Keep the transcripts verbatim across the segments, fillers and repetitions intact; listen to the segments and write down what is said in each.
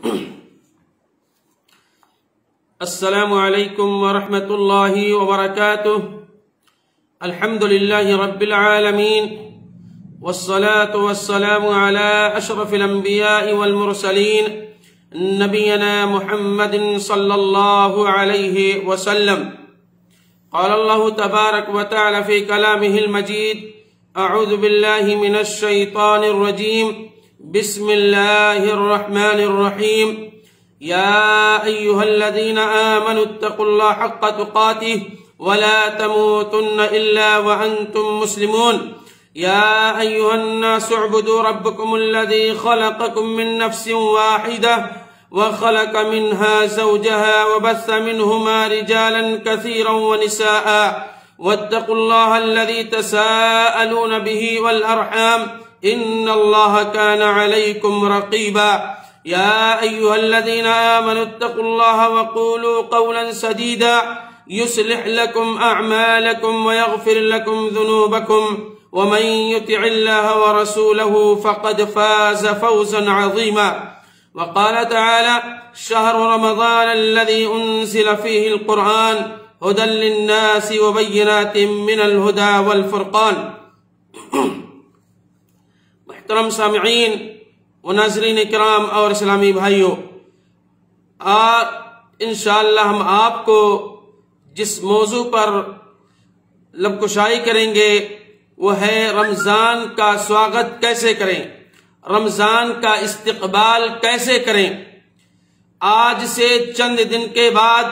السلام علیکم ورحمۃ اللہ وبرکاتہ. الحمد للہ رب العالمین والصلاة والسلام على اشرف الانبیاء والمرسلین نبینا محمد صلی اللہ علیہ وسلم. قال اللہ تبارک وتعالی فی کلامہ المجید: اعوذ باللہ من الشیطان الرجیم. بسم اللہ الرحمن الرحیم. يا أيها الذين آمنوا اتقوا الله حق تقاته ولا تموتن إلا وأنتم مسلمون. يا أيها الناس اعبدوا ربكم الذي خلقكم من نفس واحدة وخلق منها زوجها وبث منهما رجالا كثيرا ونساء واتقوا الله الذي تساءلون به والأرحام إن الله كان عليكم رقيبا. يا أيها الذين آمنوا اتقوا الله وقولوا قولا سديدا يصلح لكم أعمالكم ويغفر لكم ذنوبكم ومن يطع الله ورسوله فقد فاز فوزا عظيما. وقال تعالى: شهر رمضان الذي أنزل فيه القرآن هدى للناس وبينات من الهدى والفرقان. محترم سامعین و ناظرین کرام اور اسلامی بھائیوں، آج انشاءاللہ ہم آپ کو جس موضوع پر لب کشائی کریں گے وہ ہے رمضان کا سواگت کیسے کریں، رمضان کا استقبال کیسے کریں. آج سے چند دن کے بعد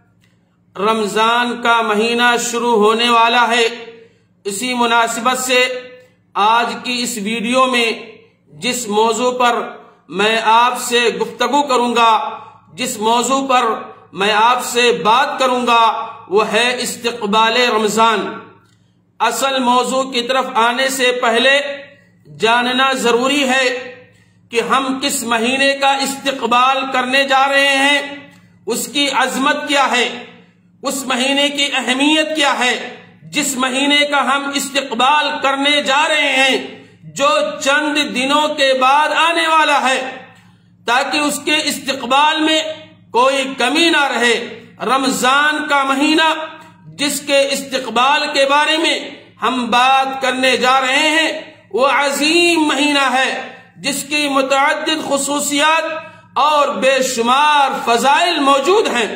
رمضان کا مہینہ شروع ہونے والا ہے. اسی مناسبت سے آج کی اس ویڈیو میں جس موضوع پر میں آپ سے گفتگو کروں گا، جس موضوع پر میں آپ سے بات کروں گا وہ ہے استقبال رمضان. اصل موضوع کی طرف آنے سے پہلے جاننا ضروری ہے کہ ہم کس مہینے کا استقبال کرنے جا رہے ہیں، اس کی عظمت کیا ہے، اس مہینے کی اہمیت کیا ہے جس مہینے کا ہم استقبال کرنے جا رہے ہیں، جو چند دنوں کے بعد آنے والا ہے، تاکہ اس کے استقبال میں کوئی کمی نہ رہے. رمضان کا مہینہ جس کے استقبال کے بارے میں ہم بات کرنے جا رہے ہیں وہ عظیم مہینہ ہے، جس کی متعدد خصوصیات اور بے شمار فضائل موجود ہیں.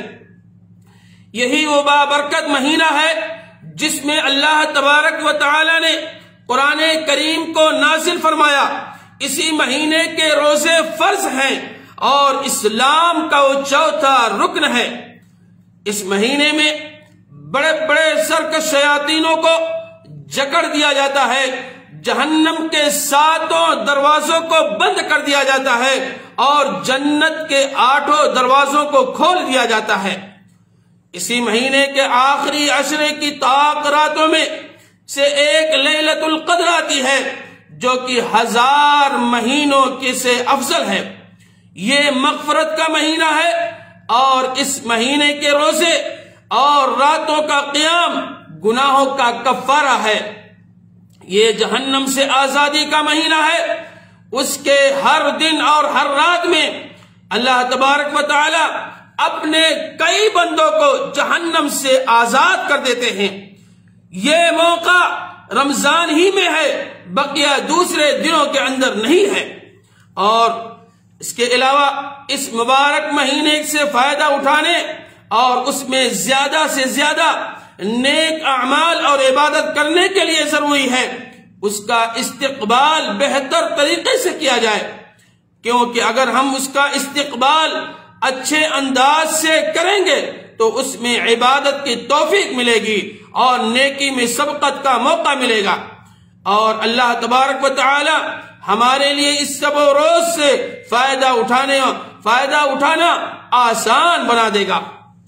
یہی وہ بابرکت مہینہ ہے جس میں اللہ تبارک و تعالی نے قرآن کریم کو نازل فرمایا. اسی مہینے کے روزے فرض ہیں اور اسلام کا وہ چوتھا رکن ہے. اس مہینے میں بڑے بڑے سرکش شیاطینوں کو جکڑ دیا جاتا ہے، جہنم کے ساتوں دروازوں کو بند کر دیا جاتا ہے اور جنت کے آٹھوں دروازوں کو کھول دیا جاتا ہے. اسی مہینے کے آخری عشرے کی طاق راتوں میں سے ایک لیلۃ القدر آتی ہے جو کہ ہزار مہینوں کی سے افضل ہے. یہ مغفرت کا مہینہ ہے اور اس مہینے کے روزے اور راتوں کا قیام گناہوں کا کفارہ ہے. یہ جہنم سے آزادی کا مہینہ ہے. اس کے ہر دن اور ہر رات میں اللہ تبارک و تعالی اپنے کئی بندوں کو جہنم سے آزاد کر دیتے ہیں. یہ موقع رمضان ہی میں ہے، بقیہ دوسرے دنوں کے اندر نہیں ہے. اور اس کے علاوہ اس مبارک مہینے سے فائدہ اٹھانے اور اس میں زیادہ سے زیادہ نیک اعمال اور عبادت کرنے کے لیے ضروری ہے اس کا استقبال بہتر طریقے سے کیا جائے، کیونکہ اگر ہم اس کا استقبال اچھے انداز سے کریں گے تو اس میں عبادت کی توفیق ملے گی اور نیکی میں سبقت کا موقع ملے گا، اور اللہ تبارک و تعالی ہمارے لیے اس سب و روز سے فائدہ اٹھانے فائدہ اٹھانا آسان بنا دے گا.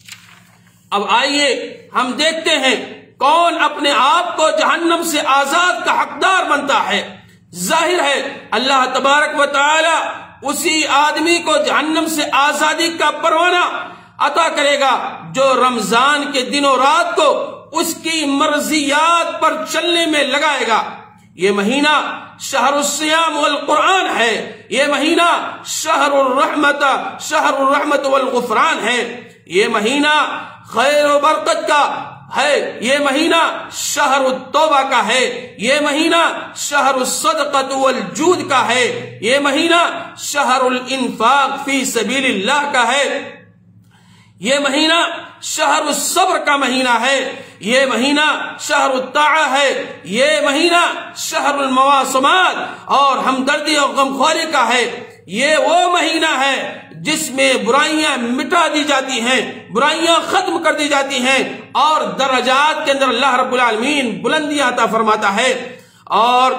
اب آئیے ہم دیکھتے ہیں کون اپنے آپ کو جہنم سے آزاد کا حقدار بنتا ہے. ظاہر ہے اللہ تبارک و تعالی اسی آدمی کو جہنم سے آزادی کا پروانہ عطا کرے گا جو رمضان کے دن و رات کو اس کی مرضیات پر چلنے میں لگائے گا. یہ مہینہ شہر الصیام والقرآن ہے. یہ مہینہ شہر الرحمت شہر الرحمت والغفران ہے، یہ مہینہ خیر و برکت کا ہے، یہ مہینہ شہر التوبہ کا ہے، یہ مہینہ شہر الصدقۃ والجود کا ہے، یہ مہینہ شہر الانفاق فی سبیل اللہ کا ہے، یہ مہینہ شہر الصبر کا مہینہ ہے، یہ مہینہ شہر الطاعہ ہے، یہ مہینہ شہر المواسمات اور ہمدردی اور غمخواری کا ہے، یہ وہ مہینہ ہے جس میں برائیاں مٹا دی جاتی ہیں، برائیاں ختم کر دی جاتی ہیں اور درجات کے اندر اللہ رب العالمین بلندیاں عطا فرماتا ہے۔ اور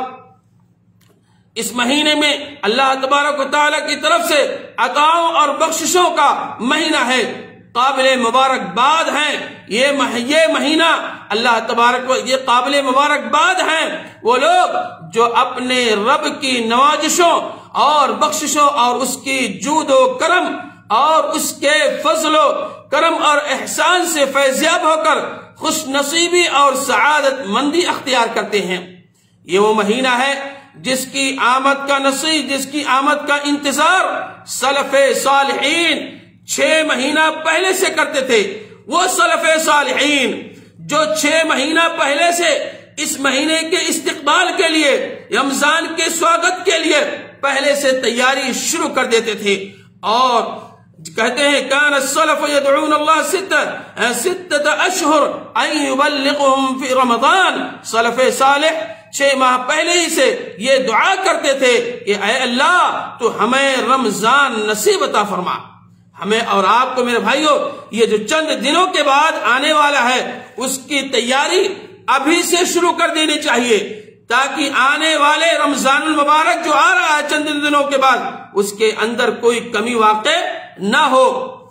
اس مہینے میں اللہ تبارک و تعالیٰ کی طرف سے عطاؤں اور بخششوں کا مہینہ ہے، قابل مبارکباد ہیں یہ مہینہ اللہ تبارک و یہ قابل مبارکباد ہیں وہ لوگ جو اپنے رب کی نوازشوں اور بخششوں اور اس کی جود و کرم اور اس کے فضل و کرم اور احسان سے فیضیاب ہو کر خوش نصیبی اور سعادت مندی اختیار کرتے ہیں۔ یہ وہ مہینہ ہے جس کی آمد کا نصیب جس کی آمد کا انتظار سلف صالحین چھ مہینہ پہلے سے کرتے تھے۔ وہ سلف صالحین جو چھ مہینہ پہلے سے اس مہینے کے استقبال کے لیے رمضان کے سواگت کے لیے پہلے سے تیاری شروع کر دیتے تھے اور کہتے ہیں کان السلف يدعون الله ستة ستة اشهر ان يبلغهم في رمضان، سلف صالح چھ ماہ پہلے ہی سے یہ دعا کرتے تھے کہ اے اللہ تو ہمیں رمضان نصیب عطا فرما۔ ہمیں اور آپ کو میرے بھائیوں یہ جو چند دنوں کے بعد آنے والا ہے اس کی تیاری ابھی سے شروع کر دینی چاہیے تاکہ آنے والے رمضان المبارک جو آ رہا ہے چند دنوں کے بعد اس کے اندر کوئی کمی واقع نہ ہو۔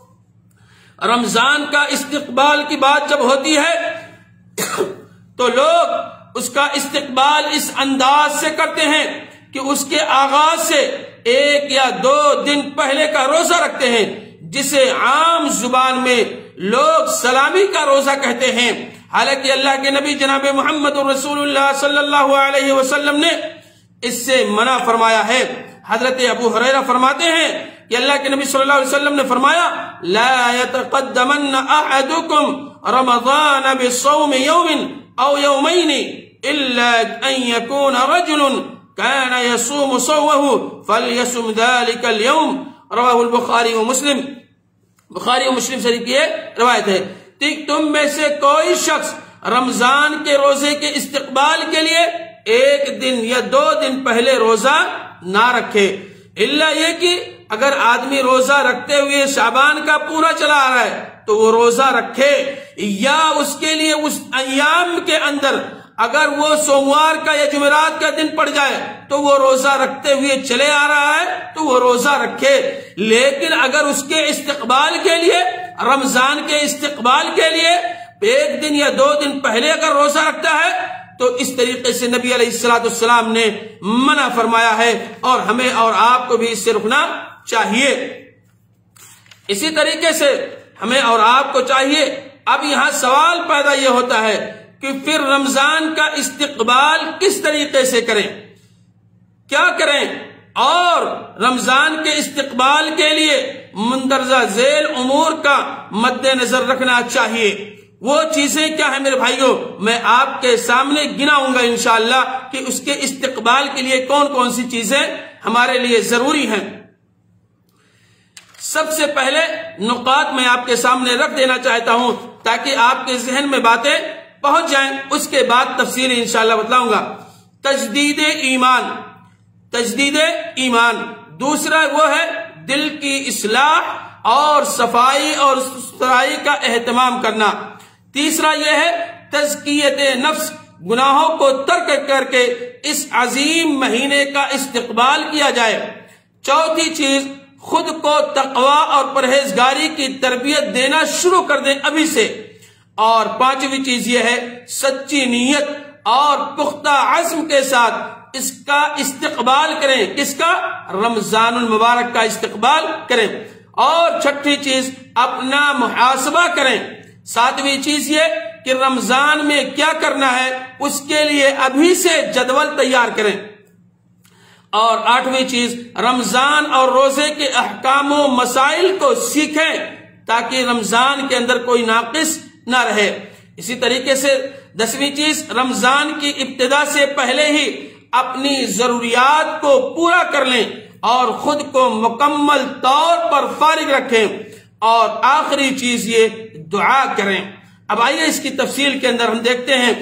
رمضان کا استقبال کی بات جب ہوتی ہے تو لوگ اس کا استقبال اس انداز سے کرتے ہیں کہ اس کے آغاز سے ایک یا دو دن پہلے کا روزہ رکھتے ہیں جسے عام زبان میں لوگ سلامی کا روزہ کہتے ہیں، حالانکہ اللہ کے نبی جناب محمد رسول اللہ صلی اللہ علیہ وسلم نے اس سے منع فرمایا ہے۔ حضرت ابو ہریرہ فرماتے ہیں کہ اللہ کے نبی صلی اللہ علیہ وسلم نے فرمایا لا يتقدمن احدكم رمضان بصوم يوم او يومين الا ان يكون رجل كان يصوم صومه فليصم ذلك اليوم، رواہ البخاری و مسلم، بخاری و مسلم شریف کی روایت ہے۔ تم میں سے کوئی شخص رمضان کے روزے کے استقبال کے لیے ایک دن یا دو دن پہلے روزہ نہ رکھے، الا یہ کہ اگر آدمی روزہ رکھتے ہوئے شعبان کا پورا چلا آ رہا ہے تو وہ روزہ رکھے، یا اس کے لیے اس ایام کے اندر اگر وہ سوموار کا یا جمعرات کا دن پڑ جائے تو وہ روزہ رکھتے ہوئے چلے آ رہا ہے تو وہ روزہ رکھے۔ لیکن اگر اس کے استقبال کے لیے رمضان کے استقبال کے لیے ایک دن یا دو دن پہلے اگر روزہ رکھتا ہے تو اس طریقے سے نبی علیہ الصلوۃ والسلام نے منع فرمایا ہے اور ہمیں اور آپ کو بھی اس سے رکنا چاہیے۔ اسی طریقے سے ہمیں اور آپ کو چاہیے، اب یہاں سوال پیدا یہ ہوتا ہے کہ پھر رمضان کا استقبال کس طریقے سے کریں، کیا کریں، اور رمضان کے استقبال کے لیے مندرجہ ذیل امور کا مد نظر رکھنا چاہیے۔ وہ چیزیں کیا ہیں میرے بھائیوں، میں آپ کے سامنے گناؤں گا انشاءاللہ کہ اس کے استقبال کے لیے کون کون سی چیزیں ہمارے لیے ضروری ہیں۔ سب سے پہلے نقاط میں آپ کے سامنے رکھ دینا چاہتا ہوں تاکہ آپ کے ذہن میں باتیں پہنچ جائیں، اس کے بعد تفصیل انشاءاللہ بتلاؤں گا۔ تجدید ایمان، تجدید ایمان دوسرا وہ ہے دل کی اصلاح اور صفائی اور ستھرائی کا اہتمام کرنا۔ تیسرا یہ ہے تزکیت نفس، گناہوں کو ترک کر کے اس عظیم مہینے کا استقبال کیا جائے۔ چوتھی چیز خود کو تقوی اور پرہیزگاری کی تربیت دینا شروع کر دیں ابھی سے۔ اور پانچویں چیز یہ ہے سچی نیت اور پختہ عزم کے ساتھ اس کا استقبال کریں، کس کا؟ رمضان المبارک کا استقبال کریں۔ اور چھٹی چیز اپنا محاسبہ کریں۔ ساتویں چیز یہ کہ رمضان میں کیا کرنا ہے اس کے لیے ابھی سے جدول تیار کریں۔ اور آٹھویں چیز رمضان اور روزے کے احکام و مسائل کو سیکھیں تاکہ رمضان کے اندر کوئی ناقص نہ رہے۔ اسی طریقے سے دسویں چیز رمضان کی ابتدا سے پہلے ہی اپنی ضروریات کو پورا کر لیں اور خود کو مکمل طور پر فارغ رکھیں۔ اور آخری چیز یہ دعا کریں۔ اب آئیے اس کی تفصیل کے اندر ہم دیکھتے ہیں۔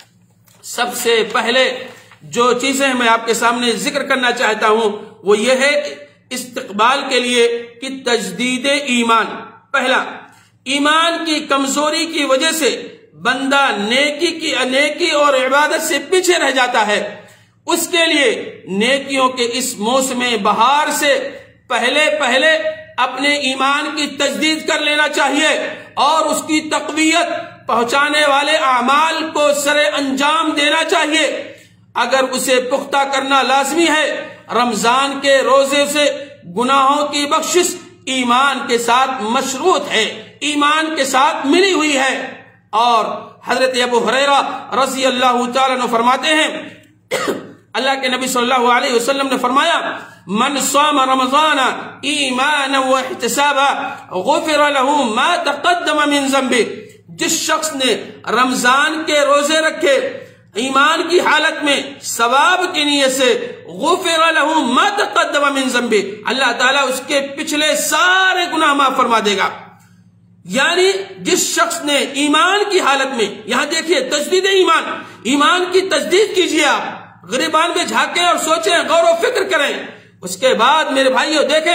سب سے پہلے جو چیزیں میں آپ کے سامنے ذکر کرنا چاہتا ہوں وہ یہ ہے استقبال کے لیے کہ تجدید ایمان۔ پہلا، ایمان کی کمزوری کی وجہ سے بندہ نیکی کی نیکی اور عبادت سے پیچھے رہ جاتا ہے۔ اس کے لیے نیکیوں کے اس موسم بہار سے پہلے پہلے اپنے ایمان کی تجدید کر لینا چاہیے اور اس کی تقویت پہنچانے والے اعمال کو سر انجام دینا چاہیے۔ اگر اسے پختہ کرنا لازمی ہے، رمضان کے روزے سے گناہوں کی بخشش ایمان کے ساتھ مشروط ہے، ایمان کے ساتھ ملی ہوئی ہے۔ اور حضرت ابو ہریرہ رضی اللہ تعالیٰ عنہ فرماتے ہیں، اللہ کے نبی صلی اللہ علیہ وسلم نے فرمایا، من صام رمضان ایمانا واحتسابا غفر له ما تقدم من ذنبه، جس شخص نے رمضان کے روزے رکھے ایمان کی حالت میں ثواب کی نیت سے، غفر له ما تقدم من ذنبه، اللہ تعالیٰ اس کے پچھلے سارے گناہ معاف فرما دے گا۔ یعنی جس شخص نے ایمان کی حالت میں، یہاں دیکھیے تجدید ایمان، ایمان کی تجدید کیجیے، آپ غریبان میں جھانکیں اور سوچیں، غور و فکر کریں۔ اس کے بعد میرے بھائیوں دیکھیں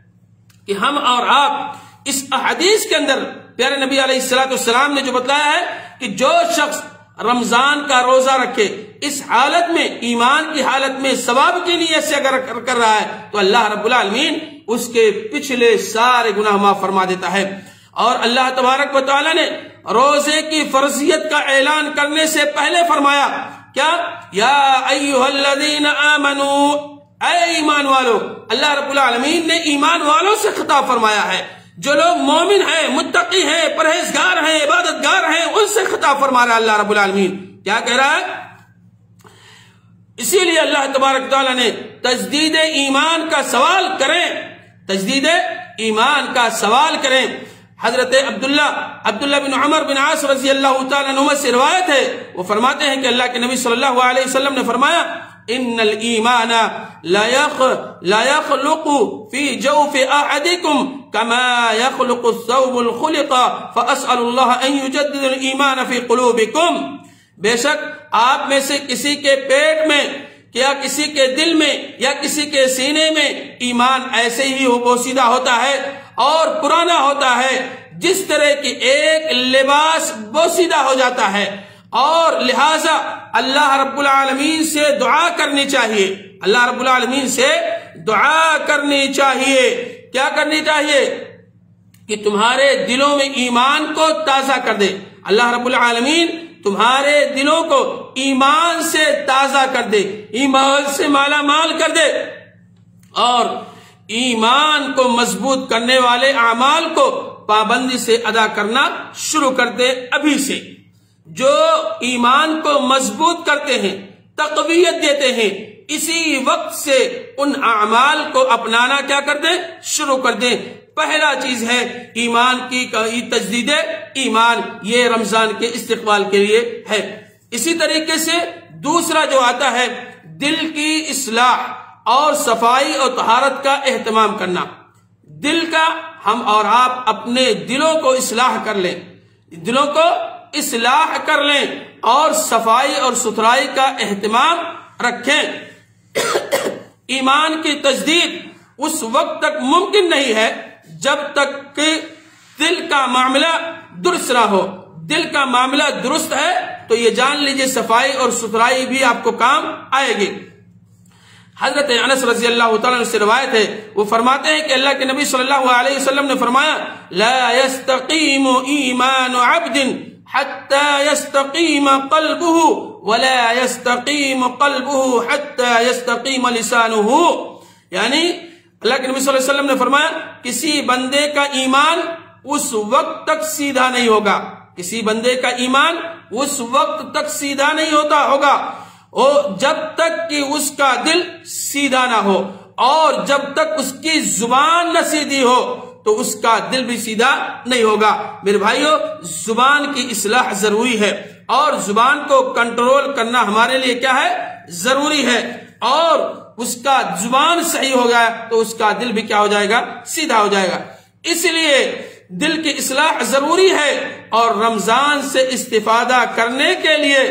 کہ ہم اور آپ اس احادیث کے اندر پیارے نبی علیہ الصلوۃ والسلام نے جو بتلایا ہے کہ جو شخص رمضان کا روزہ رکھے اس حالت میں، ایمان کی حالت میں، ثواب کی نیت سے اگر کر رہا ہے تو اللہ رب العالمین اس کے پچھلے سارے گناہ معاف فرما دیتا ہے۔ اور اللہ تبارک و تعالی نے روزے کی فرضیت کا اعلان کرنے سے پہلے فرمایا کیا؟ یا ایھا الذین آمنوا، اے ایمان والو۔ اللہ رب العالمین نے ایمان والوں سے خطاب فرمایا ہے، جو لوگ مومن ہیں، متقی ہیں، پرہیزگار ہیں، عبادتگار ہیں، ان سے خطاب فرما رہا ہے اللہ رب العالمین۔ کیا کہہ رہا ہے؟ اسی لیے اللہ تبارک تعالیٰ نے تجدید ایمان کا سوال کریں، تجدید ایمان کا سوال کریں۔ حضرت عبداللہ عبداللہ بن عمر بن عاص رضی اللہ تعالیٰ عنہ سے روایت ہے، وہ فرماتے ہیں کہ اللہ کے نبی صلی اللہ علیہ وسلم نے فرمایا، ان الایمان لا لا يخلق في جوف احدكم كما يخلق الثوب الخلق فاسال الله ان يجدد الايمان في قلوبكم، بے شک آپ میں سے کسی کے پیٹ میں یا کسی کے دل میں یا کسی کے سینے میں ایمان ایسے ہی بوسیدہ ہوتا ہے اور پرانا ہوتا ہے جس طرح کی ایک لباس بوسیدہ ہو جاتا ہے۔ اور لہذا اللہ رب العالمین سے دعا کرنی چاہیے، اللہ رب العالمین سے دعا کرنی چاہیے۔ کیا کرنی چاہیے؟ کہ تمہارے دلوں میں ایمان کو تازہ کر دے، اللہ رب العالمین تمہارے دلوں کو ایمان سے تازہ کر دے، ایمان سے مالا مال کر دے، اور ایمان کو مضبوط کرنے والے اعمال کو پابندی سے ادا کرنا شروع کر دے ابھی سے۔ جو ایمان کو مضبوط کرتے ہیں، تقویت دیتے ہیں، اسی وقت سے ان اعمال کو اپنانا کیا کر دیں؟ شروع کر دیں۔ پہلا چیز ہے ایمان کی تجدید ایمان، یہ رمضان کے استقبال کے لیے ہے۔ اسی طریقے سے دوسرا جو آتا ہے دل کی اصلاح اور صفائی اور طہارت کا اہتمام کرنا۔ دل کا ہم اور آپ اپنے دلوں کو اصلاح کر لیں، دلوں کو اصلاح کر لیں اور صفائی اور ستھرائی کا اہتمام رکھیں۔ ایمان کی تجدید اس وقت تک ممکن نہیں ہے جب تک کہ دل کا معاملہ درست نہ ہو۔ دل کا معاملہ درست ہے تو یہ جان لیجئے صفائی اور ستھرائی بھی آپ کو کام آئے گی۔ حضرت انس رضی اللہ تعالیٰ عنہ سے روایت ہے، وہ فرماتے ہیں کہ اللہ کے نبی صلی اللہ علیہ وسلم نے فرمایا، لا يستقیم ایمان عبد حتى يستقیم قلبه ولا يستقیم قلبه حتى يستقیم لسانه، یعنی اللہ کے نبی صلی اللہ علیہ وسلم نے فرمایا کسی بندے کا ایمان اس وقت تک سیدھا نہیں ہوگا، کسی بندے کا ایمان اس وقت تک سیدھا نہیں ہوتا ہوگا، جب تک کہ اس کا دل سیدھا نہ ہو، اور جب تک اس کی زبان نہ سیدھی ہو تو اس کا دل بھی سیدھا نہیں ہوگا۔ میرے بھائیو، زبان کی اصلاح ضروری ہے، اور زبان کو کنٹرول کرنا ہمارے لیے کیا ہے؟ ضروری ہے۔ اور اس کا زبان صحیح ہو گیا تو اس کا دل بھی کیا ہو جائے گا؟ سیدھا ہو جائے گا۔ اس لیے دل کی اصلاح ضروری ہے، اور رمضان سے استفادہ کرنے کے لیے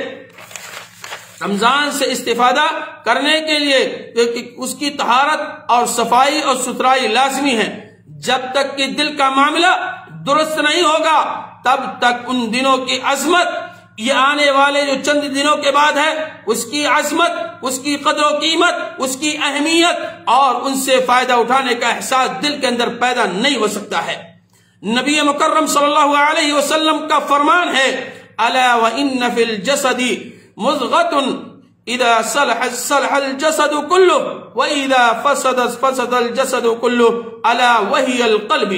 رمضان سے استفادہ کرنے کے لیے اس کی طہارت اور صفائی اور ستھرائی لازمی ہے۔ جب تک کہ دل کا معاملہ درست نہیں ہوگا تب تک ان دنوں کی عظمت، یہ آنے والے جو چند دنوں کے بعد ہے، اس کی عظمت، اس کی قدر و قیمت، اس کی اہمیت اور ان سے فائدہ اٹھانے کا احساس دل کے اندر پیدا نہیں ہو سکتا ہے۔ نبی مکرم صلی اللہ علیہ وسلم کا فرمان ہے، الا وان فی الجسد مضغۃ اذا صلح صلح الجسد كله واذا فسد فسد الجسد كله الا وهي القلب۔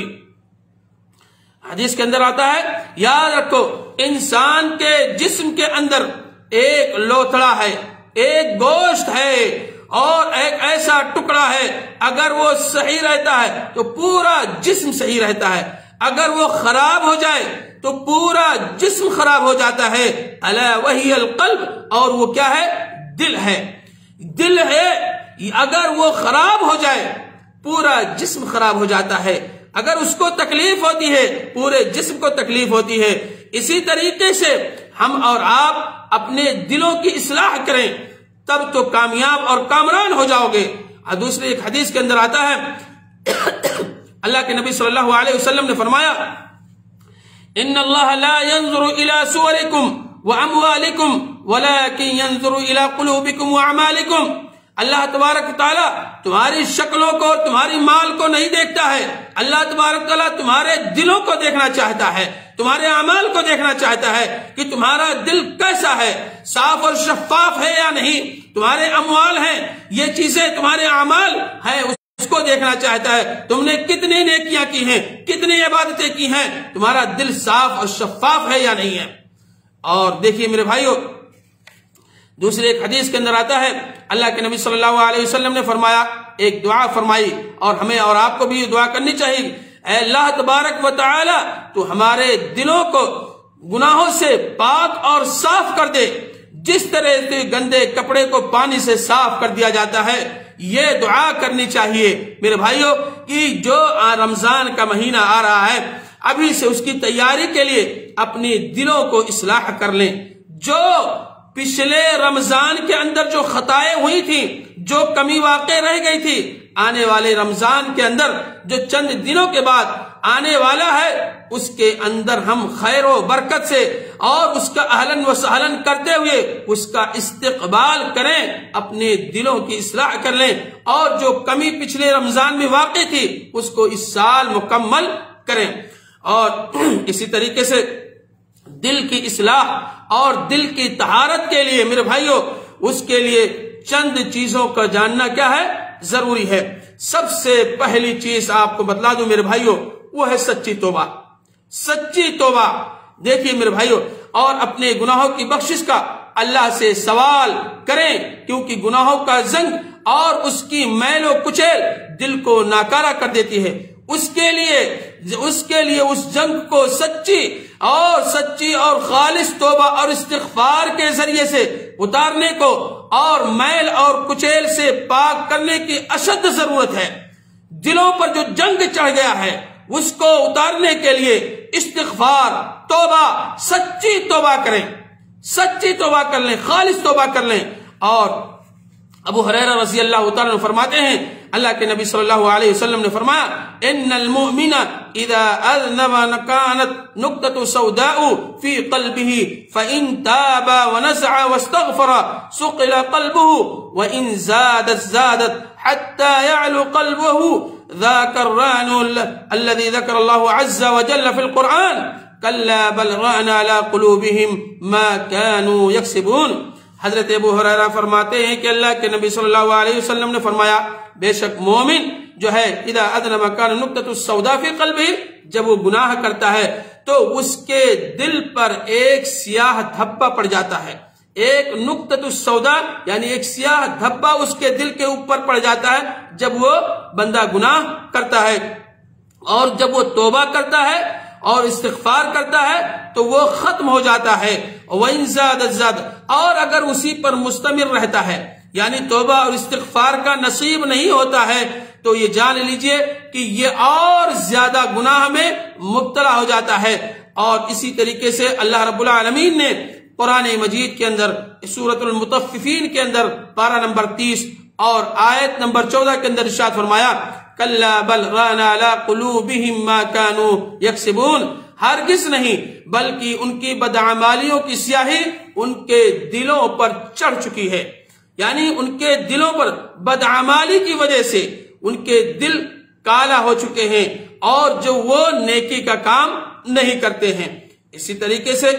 حدیث کے اندر آتا ہے، یاد رکھو انسان کے جسم کے اندر ایک لوتھڑا ہے، ایک گوشت ہے، اور ایک ایسا ٹکڑا ہے، اگر وہ صحیح رہتا ہے تو پورا جسم صحیح رہتا ہے، اگر وہ خراب ہو جائے تو پورا جسم خراب ہو جاتا ہے۔ الا وہی القلب، اور وہ کیا ہے؟ دل ہے۔ دل ہے، اگر وہ خراب ہو جائے پورا جسم خراب ہو جاتا ہے، اگر اس کو تکلیف ہوتی ہے پورے جسم کو تکلیف ہوتی ہے۔ اسی طریقے سے ہم اور آپ اپنے دلوں کی اصلاح کریں، تب تو کامیاب اور کامران ہو جاؤ گے۔ اور دوسری ایک حدیث کے اندر آتا ہے، اللہ کے نبی صلی اللہ علیہ وسلم نے فرمایا، ان اللہ لا ينظر الى صورکم واموالکم ولكن ينظر الى قلوبکم واعمالکم۔ اللہ تبارک تعالیٰ تمہاری شکلوں کو اور تمہاری مال کو نہیں دیکھتا ہے، اللہ تبارک تعالیٰ تمہارے دلوں کو دیکھنا چاہتا ہے، تمہارے اعمال کو دیکھنا چاہتا ہے کہ تمہارا دل کیسا ہے، صاف اور شفاف ہے یا نہیں۔ تمہارے اموال ہیں، یہ چیزیں تمہارے اعمال ہیں، اس کو دیکھنا چاہتا ہے، تم نے کتنی نیکیاں کی ہیں، کتنی عبادتیں کی ہیں، تمہارا دل صاف اور شفاف ہے یا نہیں ہے۔ اور دیکھیے میرے بھائیو، دوسرے ایک حدیث کے اندر آتا ہے، اللہ کے نبی صلی اللہ علیہ وسلم نے فرمایا، ایک دعا فرمائی، اور ہمیں اور آپ کو بھی یہ دعا کرنی چاہیے، اے اللہ تبارک و تعالی تو ہمارے دلوں کو گناہوں سے پاک اور صاف کر دے، جس طرح سے گندے کپڑے کو پانی سے صاف کر دیا جاتا ہے۔ یہ دعا کرنی چاہیے میرے بھائیوں کہ جو رمضان کا مہینہ آ رہا ہے، ابھی سے اس کی تیاری کے لیے اپنی دلوں کو اصلاح کر لیں۔ جو پچھلے رمضان کے اندر جو خطائیں ہوئی تھی، جو کمی واقع رہ گئی تھی، آنے والے رمضان کے اندر جو چند دنوں کے بعد آنے والا ہے، اس کے اندر ہم خیر و برکت سے اور اس کا اہلاً و سہلاً کرتے ہوئے اس کا استقبال کریں، اپنے دلوں کی اصلاح کر لیں، اور جو کمی پچھلے رمضان میں واقع تھی اس کو اس سال مکمل کریں۔ اور اسی طریقے سے دل کی اصلاح اور دل کی طہارت کے لیے میرے بھائیوں، اس کے لیے چند چیزوں کا جاننا کیا ہے؟ ضروری ہے۔ سب سے پہلی چیز آپ کو بتلا دوں میرے بھائیوں، وہ ہے سچی توبہ۔ سچی توبہ، دیکھیے میرے بھائیوں، اور اپنے گناہوں کی بخشش کا اللہ سے سوال کریں، کیونکہ گناہوں کا زنگ اور اس کی میل و کچیل دل کو ناکارہ کر دیتی ہے۔ اس کے لیے اس کے لیے اس جنگ کو سچی اور سچی اور خالص توبہ اور استغفار کے ذریعے سے اتارنے کو اور میل اور کچیل سے پاک کرنے کی اشد ضرورت ہے۔ دلوں پر جو جنگ چڑھ گیا ہے اس کو اتارنے کے لیے استغفار، توبہ، سچی توبہ کریں، سچی توبہ کر لیں، خالص توبہ کر لیں۔ اور ابو ہریرہ رضی اللہ تعالیٰ عنہ فرماتے ہیں، اللہ کے نبی صلی اللہ علیہ وسلم نے فرمایا، ان المؤمن اذا اذنب كانت نقطة سوداء في قلبه فان تاب ونزع واستغفر سقل قلبه وان زادت زادت حتى يعلو قلبه ذاك الران الذي ذكر الله عز وجل في القرآن كلا بل ران على قلوبهم ما كانوا يكسبون۔ حضرت ابو ہریرہ فرماتے ہیں کہ اللہ کے نبی صلی اللہ علیہ وسلم نے فرمایا، بے شک مومن جو ہے اذا اذنب كان نقطة السوداء في قلبه، جب وہ گناہ کرتا ہے تو اس کے دل پر ایک سیاہ دھبا پڑ جاتا ہے، ایک نقطۃ السودا یعنی ایک سیاہ دھبا اس کے دل کے اوپر پڑ جاتا ہے جب وہ بندہ گناہ کرتا ہے، اور جب وہ توبہ کرتا ہے اور استغفار کرتا ہے تو وہ ختم ہو جاتا ہے۔ وَإِن زَادَ زَادَ، اور اگر اسی پر مستمر رہتا ہے یعنی توبہ اور استغفار کا نصیب نہیں ہوتا ہے تو یہ جان لیجئے کہ یہ اور زیادہ گناہ میں مبتلا ہو جاتا ہے۔ اور اسی طریقے سے اللہ رب العالمین نے قرآن مجید کے اندر سورۃ المطففین کے اندر پارہ نمبر تیس اور آیت نمبر چودہ کے اندر ارشاد فرمایا کلا بل ران علی قلوبہم ما کانوا یکسبون، ہرگز نہیں بلکہ ان کی بدعمالیوں کی سیاہی ان کے دلوں پر چڑھ چکی ہے، یعنی ان کے دلوں پر بدعمالی کی وجہ سے ان کے دل کالا ہو چکے ہیں اور جو وہ نیکی کا کام نہیں کرتے ہیں۔ اسی طریقے سے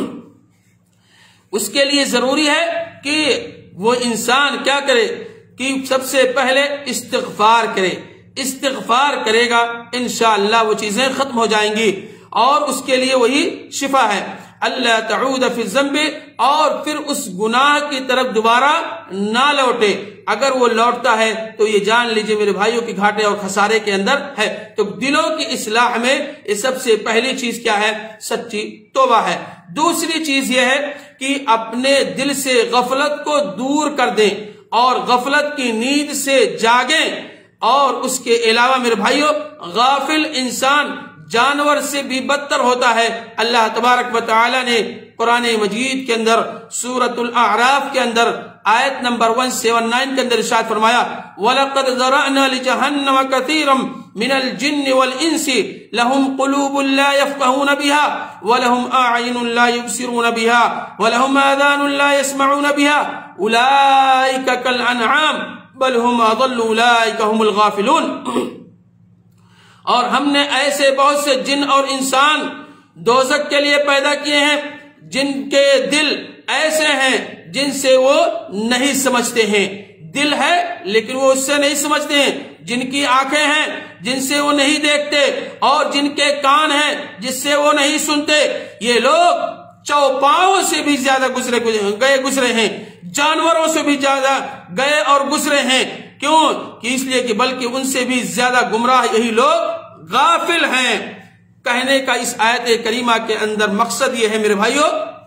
اس کے لیے ضروری ہے کہ وہ انسان کیا کرے کہ سب سے پہلے استغفار کرے، استغفار کرے گا انشاءاللہ وہ چیزیں ختم ہو جائیں گی، اور اس کے لیے وہی شفا ہے اللہ تعود فی الذنب، اور پھر اس گناہ کی طرف دوبارہ نہ لوٹے۔ اگر وہ لوٹتا ہے تو یہ جان لیجئے میرے بھائیوں کی گھاٹے اور خسارے کے اندر ہے۔ تو دلوں کی اصلاح میں یہ سب سے پہلی چیز کیا ہے؟ سچی توبہ ہے۔ دوسری چیز یہ ہے کہ اپنے دل سے غفلت کو دور کر دیں اور غفلت کی نیند سے جاگیں، اور اس کے علاوہ میرے بھائیوں غافل انسان جانور سے بھی بدتر ہوتا ہے۔ اللہ تبارک و تعالی نے قرآن مجید کے اندر سورۃ الاعراف کے اندر آیت نمبر ایک سو انہتر کے اندر ارشاد فرمایا وَلَقَدْ ذَرَأْنَا لِجَهَنَّمَ كَثِيرًا مِنَ الْجِنِّ وَالْإِنسِ لَهُمْ قُلُوبٌ لَا يَفْقَهُونَ بِهَا وَلَهُمْ أَعْيُنٌ لَا يُبْصِرُونَ بِهَا وَلَهُمْ آذَانٌ لَا يَسْمَعُونَ بِهَا أُولَئِكَ كَالْأَنْعَامِ بَلْ هُمْ أَضَلُّ أُولَئِكَ هُمُ الْغَافِلُونَ۔ اور ہم نے ایسے بہت سے جن اور انسان دوزخ کے لیے پیدا کیے ہیں جن کے دل ایسے ہیں جن سے وہ نہیں سمجھتے ہیں، دل ہے لیکن وہ اس سے نہیں سمجھتے ہیں، جن کی آنکھیں ہیں جن سے وہ نہیں دیکھتے، اور جن کے کان ہیں جس سے وہ نہیں سنتے۔ یہ لوگ چوپاؤں سے بھی زیادہ گزرے گئے گزرے ہیں، جانوروں سے بھی زیادہ گئے اور گزرے ہیں۔ کیوں؟ کہ اس لیے کہ بلکہ ان سے بھی زیادہ گمراہ یہی لوگ غافل ہیں۔ کہنے کا اس آیت کریمہ کے اندر مقصد یہ ہے میرے بھائیوں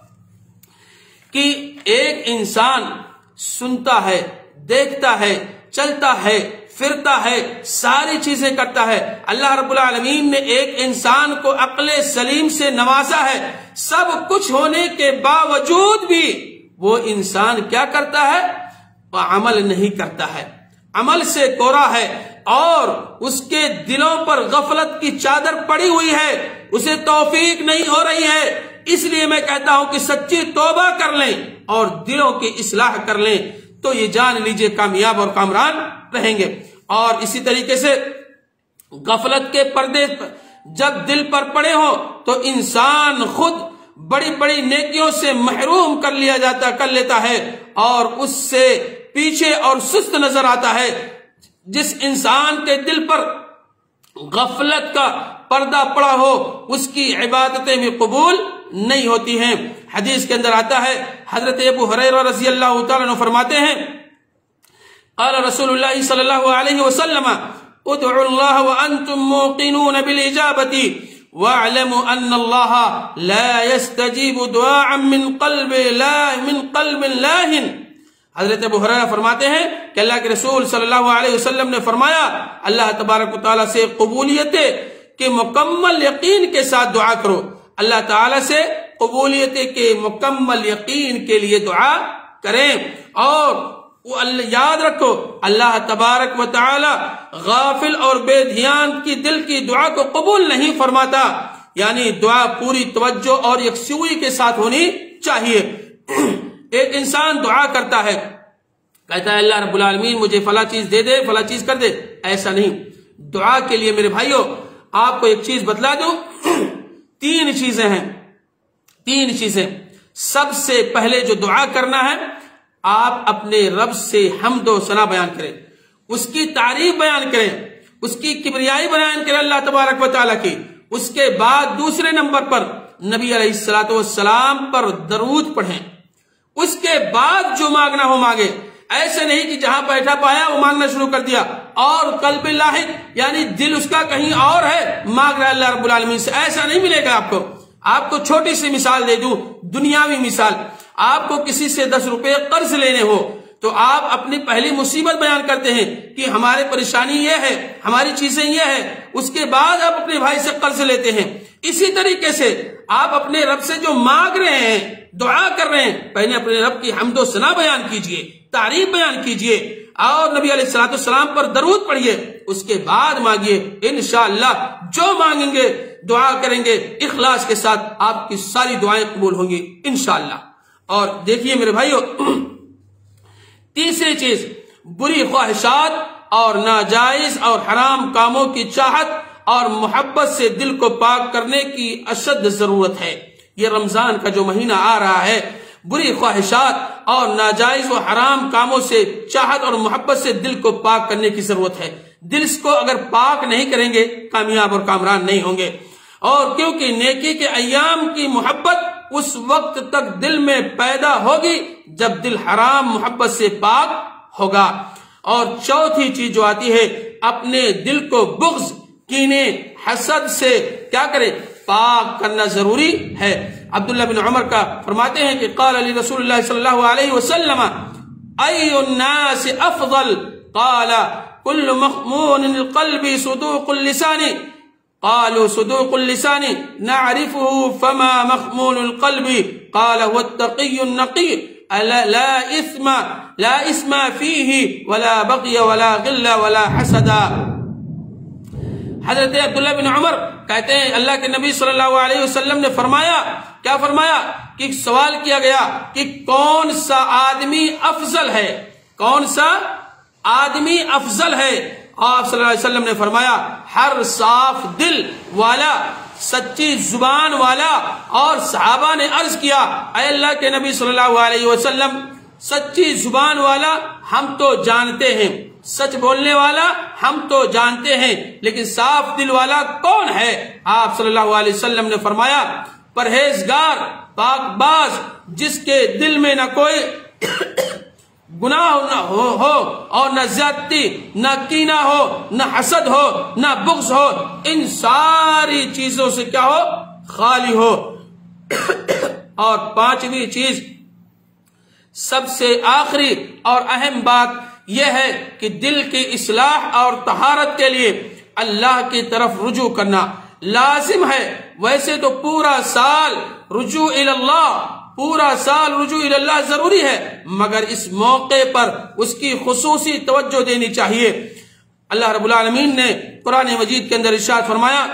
کہ ایک انسان سنتا ہے، دیکھتا ہے، چلتا ہے، پھرتا ہے، ساری چیزیں کرتا ہے۔ اللہ رب العالمین نے ایک انسان کو عقل سلیم سے نوازا ہے، سب کچھ ہونے کے باوجود بھی وہ انسان کیا کرتا ہے؟ وہ عمل نہیں کرتا ہے، عمل سے کورا ہے، اور اس کے دلوں پر غفلت کی چادر پڑی ہوئی ہے، اسے توفیق نہیں ہو رہی ہے۔ اس لیے میں کہتا ہوں کہ سچی توبہ کر لیں اور دلوں کی اصلاح کر لیں تو یہ جان لیجئے کامیاب اور کامران رہیں گے۔ اور اسی طریقے سے غفلت کے پردے جب دل پر پڑے ہو تو انسان خود بڑی بڑی نیکیوں سے محروم کر لیا جاتا کر لیتا ہے اور اس سے پیچھے اور سست نظر آتا ہے۔ جس انسان کے دل پر غفلت کا پردہ پڑا ہو اس کی عبادتیں بھی قبول نہیں ہوتی ہیں۔ حدیث کے اندر آتا ہے، حضرت ابو ہریرہ رضی اللہ تعالیٰ عنہ فرماتے ہیں قال رسول اللہ صلی اللہ علیہ وسلم ادعوا اللہ وانتم موقنون بالاجابۃ واعلموا ان اللہ لا يستجیب دعاء من قلب لا من قلب لاہن۔ حضرت ابو ہریرہ فرماتے ہیں کہ اللہ کے رسول صلی اللہ علیہ وسلم نے فرمایا اللہ تبارک و تعالیٰ سے قبولیت کے مکمل یقین کے ساتھ دعا کرو، اللہ تعالیٰ سے قبولیت کے مکمل یقین کے لیے دعا کریں، اور وہ اللہ یاد رکھو اللہ تبارک و تعالی غافل اور بے دھیان کی دل کی دعا کو قبول نہیں فرماتا، یعنی دعا پوری توجہ اور یکسوئی کے ساتھ ہونی چاہیے۔ ایک انسان دعا کرتا ہے، کہتا ہے اللہ رب العالمین مجھے فلاں چیز دے دے، فلاں چیز کر دے، ایسا نہیں۔ دعا کے لیے میرے بھائیوں آپ کو ایک چیز بتلا دوں، تین چیزیں ہیں، تین چیزیں۔ سب سے پہلے جو دعا کرنا ہے آپ اپنے رب سے حمد و ثنا بیان کریں، اس کی تعریف بیان کریں، اس کی کبریائی بیان کریں اللہ تبارک و تعالیٰ کی۔ اس کے بعد دوسرے نمبر پر نبی علیہ الصلوۃ والسلام پر درود پڑھیں، اس کے بعد جو مانگنا ہو مانگے. ایسے نہیں کہ جہاں بیٹھا پایا وہ مانگنا شروع کر دیا اور قلب لاحق یعنی دل اس کا کہیں اور ہے, مانگ رہا اللہ رب العالمین سے. ایسا نہیں ملے گا آپ کو. آپ کو چھوٹی سی مثال دے دوں, دنیاوی مثال. آپ کو کسی سے دس روپے قرض لینے ہو تو آپ اپنی پہلی مصیبت بیان کرتے ہیں کہ ہماری پریشانی یہ ہے, ہماری چیزیں یہ ہے, اس کے بعد آپ اپنے بھائی سے قرض لیتے ہیں. اسی طریقے سے آپ اپنے رب سے جو مانگ رہے ہیں, دعا کر رہے ہیں, پہلے اپنے رب کی حمد و ثنا بیان کیجئے, تعریف بیان کیجئے اور نبی علیہ الصلوۃ والسلام پر درود پڑھیے, اس کے بعد مانگیے. انشاءاللہ جو مانگیں گے, دعا کریں گے اخلاص کے ساتھ, آپ کی ساری دعائیں قبول ہوں گی انشاءاللہ. اور دیکھیے میرے بھائیو, تیسری چیز بری خواہشات اور ناجائز اور حرام کاموں کی چاہت اور محبت سے دل کو پاک کرنے کی اشد ضرورت ہے. یہ رمضان کا جو مہینہ آ رہا ہے, بری خواہشات اور ناجائز و حرام کاموں سے چاہت اور محبت سے دل کو پاک کرنے کی ضرورت ہے. دل کو اگر پاک نہیں کریں گے کامیاب اور کامران نہیں ہوں گے. اور کیونکہ نیکی کے ایام کی محبت اس وقت تک دل میں پیدا ہوگی جب دل حرام محبت سے پاک ہوگا. اور چوتھی چیز جو آتی ہے, اپنے دل کو بغض, کینے, حسد سے کیا کرے, پاک کرنا ضروری ہے. عبداللہ بن عمر کا فرماتے ہیں کہ قال علی رسول اللہ صلی اللہ علیہ وسلم ای الناس افضل, قال کل مخمون القلب صدوق اللسان, قالوا صدوق اللسان نعرفه فما مخمون القلب, قال هو التقي النقي لا اثم لا اثم فيه ولا بغي ولا غل ولا حسد. حضرت عبداللہ بن عمر کہتے ہیں اللہ کے نبی صلی اللہ علیہ وسلم نے فرمایا, کیا فرمایا کہ سوال کیا گیا کہ کون سا آدمی افضل ہے, کون سا آدمی افضل ہے. آپ صلی اللہ علیہ وسلم نے فرمایا ہر صاف دل والا, سچی زبان والا. اور صحابہ نے عرض کیا اے اللہ کے نبی صلی اللہ علیہ وسلم, سچی زبان والا ہم تو جانتے ہیں, سچ بولنے والا ہم تو جانتے ہیں, لیکن صاف دل والا کون ہے؟ آپ صلی اللہ علیہ وسلم نے فرمایا پرہیزگار, پاک باز, جس کے دل میں نہ کوئی گناہ نہ ہو, ہو اور نہ زیادتی, نہ کینہ ہو, نہ حسد ہو, نہ بغض ہو, ان ساری چیزوں سے کیا ہو, خالی ہو. اور پانچویں چیز, سب سے آخری اور اہم بات یہ ہے کہ دل کی اصلاح اور طہارت کے لیے اللہ کی طرف رجوع کرنا لازم ہے. ویسے تو پورا سال رجوع اللہ, پورا سال رجوع اللہ ضروری ہے, مگر اس موقع پر اس کی خصوصی توجہ دینی چاہیے. اللہ رب العالمین نے قرآن مجید کے اندر ارشاد فرمایا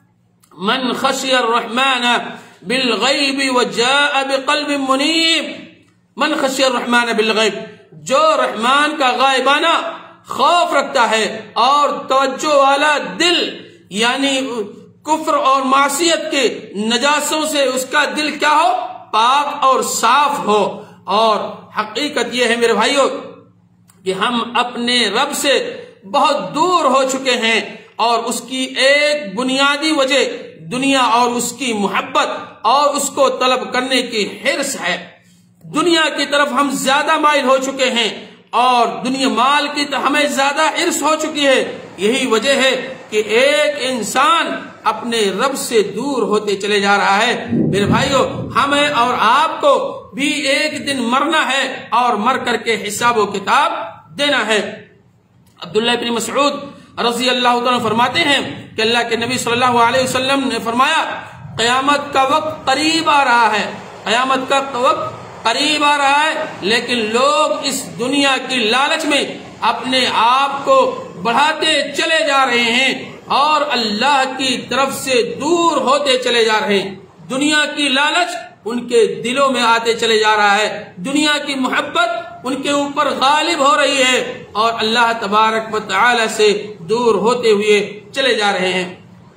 من خشی الرحمن بالغیب وجاء بقلب منیب. من خشی الرحمن بالغیب, جو رحمان کا غائبانہ خوف رکھتا ہے اور توجہ والا دل, یعنی کفر اور معصیت کے نجاسوں سے اس کا دل کیا ہو, پاک اور صاف ہو. اور حقیقت یہ ہے میرے بھائیوں کہ ہم اپنے رب سے بہت دور ہو چکے ہیں, اور اس کی ایک بنیادی وجہ دنیا اور اس کی محبت اور اس کو طلب کرنے کی حرص ہے. دنیا کی طرف ہم زیادہ مائل ہو چکے ہیں اور دنیا مال کی طرف ہمیں زیادہ حرص ہو چکی ہے. یہی وجہ ہے کہ ایک انسان اپنے رب سے دور ہوتے چلے جا رہا ہے. میرے بھائیو, ہمیں اور آپ کو بھی ایک دن مرنا ہے اور مر کر کے حساب و کتاب دینا ہے. عبداللہ بن مسعود رضی اللہ تعالیٰ فرماتے ہیں کہ اللہ کے نبی صلی اللہ علیہ وسلم نے فرمایا قیامت کا وقت قریب آ رہا ہے, قیامت کا وقت قریب آ رہا ہے, لیکن لوگ اس دنیا کی لالچ میں اپنے آپ کو بڑھاتے چلے جا رہے ہیں اور اللہ کی طرف سے دور ہوتے چلے جا رہے ہیں. دنیا کی لالچ ان کے دلوں میں آتے چلے جا رہا ہے, دنیا کی محبت ان کے اوپر غالب ہو رہی ہے اور اللہ تبارک و تعالی سے دور ہوتے ہوئے چلے جا رہے ہیں.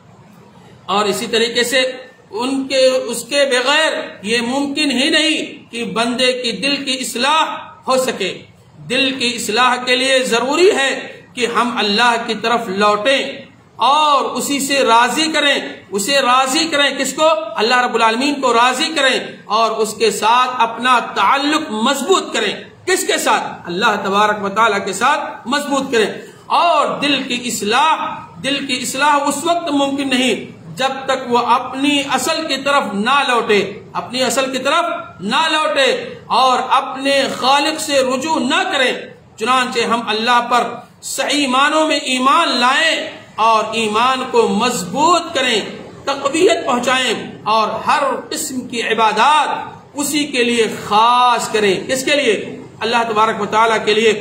اور اسی طریقے سے ان کے اس کے بغیر یہ ممکن ہی نہیں کہ بندے کی دل کی اصلاح ہو سکے. دل کی اصلاح کے لیے ضروری ہے کہ ہم اللہ کی طرف لوٹیں اور اسی سے راضی کریں، اسے راضی کریں، کس کو؟ اللہ رب العالمین کو راضی کریں، اور اس کے ساتھ اپنا تعلق مضبوط کریں۔ کس کے ساتھ؟ اللہ تبارک و تعالیٰ کے ساتھ مضبوط کریں۔ اور دل کی اصلاح، دل کی اصلاح اس وقت ممکن نہیں جب تک وہ اپنی اصل کی طرف نہ لوٹے، اپنی اصل کی طرف نہ لوٹے اور اپنے خالق سے رجوع نہ کریں۔ چنانچہ ہم اللہ پر صحیح معنوں میں ایمان لائیں اور ایمان کو مضبوط کریں، تقویت پہنچائیں، اور ہر قسم کی عبادات اسی کے لیے خاص کریں۔ کس کے لیے؟ اللہ تبارک و تعالیٰ کے لیے،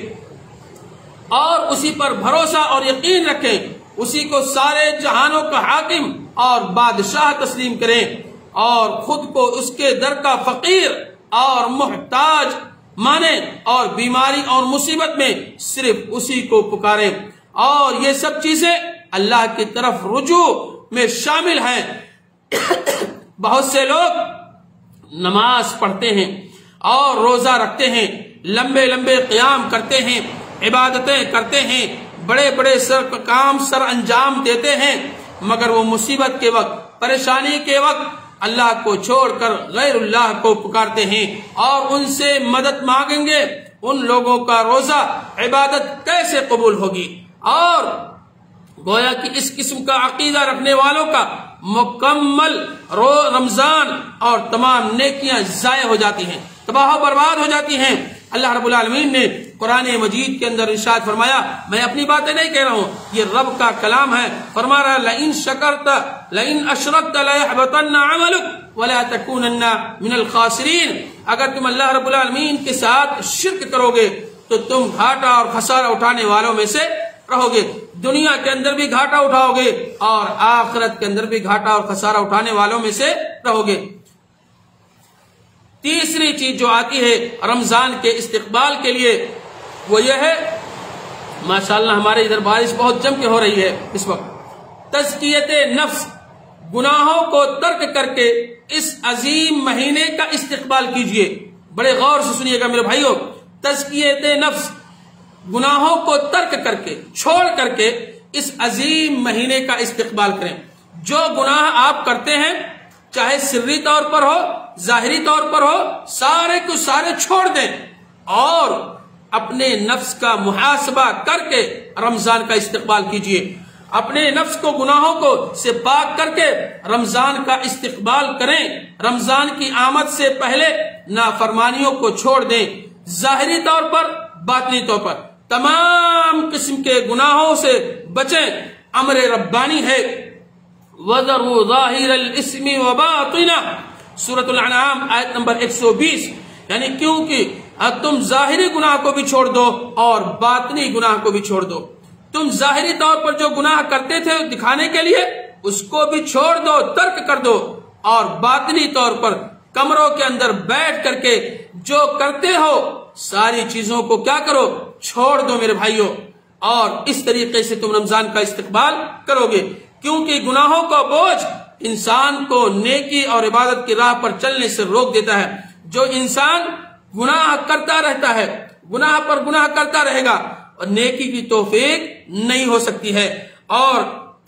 اور اسی پر بھروسہ اور یقین رکھیں، اسی کو سارے جہانوں کا حاکم اور بادشاہ تسلیم کریں، اور خود کو اس کے در کا فقیر اور محتاج مانیں، اور بیماری اور مصیبت میں صرف اسی کو پکاریں۔ اور یہ سب چیزیں اللہ کی طرف رجوع میں شامل ہیں۔ بہت سے لوگ نماز پڑھتے ہیں اور روزہ رکھتے ہیں، لمبے لمبے قیام کرتے ہیں، عبادتیں کرتے ہیں، بڑے بڑے سر کام سر انجام دیتے ہیں، مگر وہ مصیبت کے وقت، پریشانی کے وقت اللہ کو چھوڑ کر غیر اللہ کو پکارتے ہیں اور ان سے مدد مانگیں گے۔ ان لوگوں کا روزہ، عبادت کیسے قبول ہوگی؟ اور گویا کہ اس قسم کا عقیدہ رکھنے والوں کا مکمل رو رمضان اور تمام نیکیاں ضائع ہو جاتی ہیں، تباہ و برباد ہو جاتی ہیں۔ اللہ رب العالمین نے قرآن مجید کے اندر ارشاد فرمایا، میں اپنی باتیں نہیں کہہ رہا ہوں، یہ رب کا کلام ہے، فرما رہا لئن شکرت لئن اشرکت لیحبطن عملک ولا تکونن من الخاسرین، اگر تم اللہ رب العالمین کے ساتھ شرک کرو گے تو تم گھاٹا اور خسارہ اٹھانے والوں میں سے رہو گے، دنیا کے اندر بھی گھاٹا اٹھاؤ گے اور آخرت کے اندر بھی گھاٹا اور خسارہ اٹھانے والوں میں سے رہو گے۔ تیسری چیز جو آتی ہے رمضان کے استقبال کے لیے وہ یہ ہے، ماشاءاللہ ہمارے ادھر بارش بہت جم کے ہو رہی ہے اس وقت، تزکیت نفس، گناہوں کو ترک کر کے اس عظیم مہینے کا استقبال کیجئے۔ بڑے غور سے سنیے گا میرے بھائیوں، تزکیت نفس، گناہوں کو ترک کر کے، چھوڑ کر کے اس عظیم مہینے کا استقبال کریں۔ جو گناہ آپ کرتے ہیں، چاہے سری طور پر ہو، ظاہری طور پر ہو، سارے کو سارے چھوڑ دیں اور اپنے نفس کا محاسبہ کر کے رمضان کا استقبال کیجئے۔ اپنے نفس کو گناہوں کو سے پاک کر کے رمضان کا استقبال کریں۔ رمضان کی آمد سے پہلے نافرمانیوں کو چھوڑ دیں، ظاہری طور پر، باطنی طور پر تمام قسم کے گناہوں سے بچیں۔ امر ربانی ہے، وَذَرُوا ظَاهِرَ الْإِثْمِ وَبَاطِنَهُ، سورۃ الانعام آیت نمبر ایک سو بیس، یعنی کیونکہ تم ظاہری گناہ کو بھی چھوڑ دو اور باطنی گناہ کو بھی چھوڑ دو۔ تم ظاہری طور پر جو گناہ کرتے تھے دکھانے کے لیے، اس کو بھی چھوڑ دو، ترک کر دو، اور باطنی طور پر کمروں کے اندر بیٹھ کر کے جو کرتے ہو ساری چیزوں کو کیا کرو؟ چھوڑ دو میرے بھائیوں، اور اس طریقے سے تم رمضان کا استقبال کرو گے، کیونکہ گناہوں کا بوجھ انسان کو نیکی اور عبادت کی راہ پر چلنے سے روک دیتا ہے۔ جو انسان گناہ کرتا رہتا ہے، گناہ پر گناہ کرتا رہے گا، اور نیکی کی توفیق نہیں ہو سکتی ہے، اور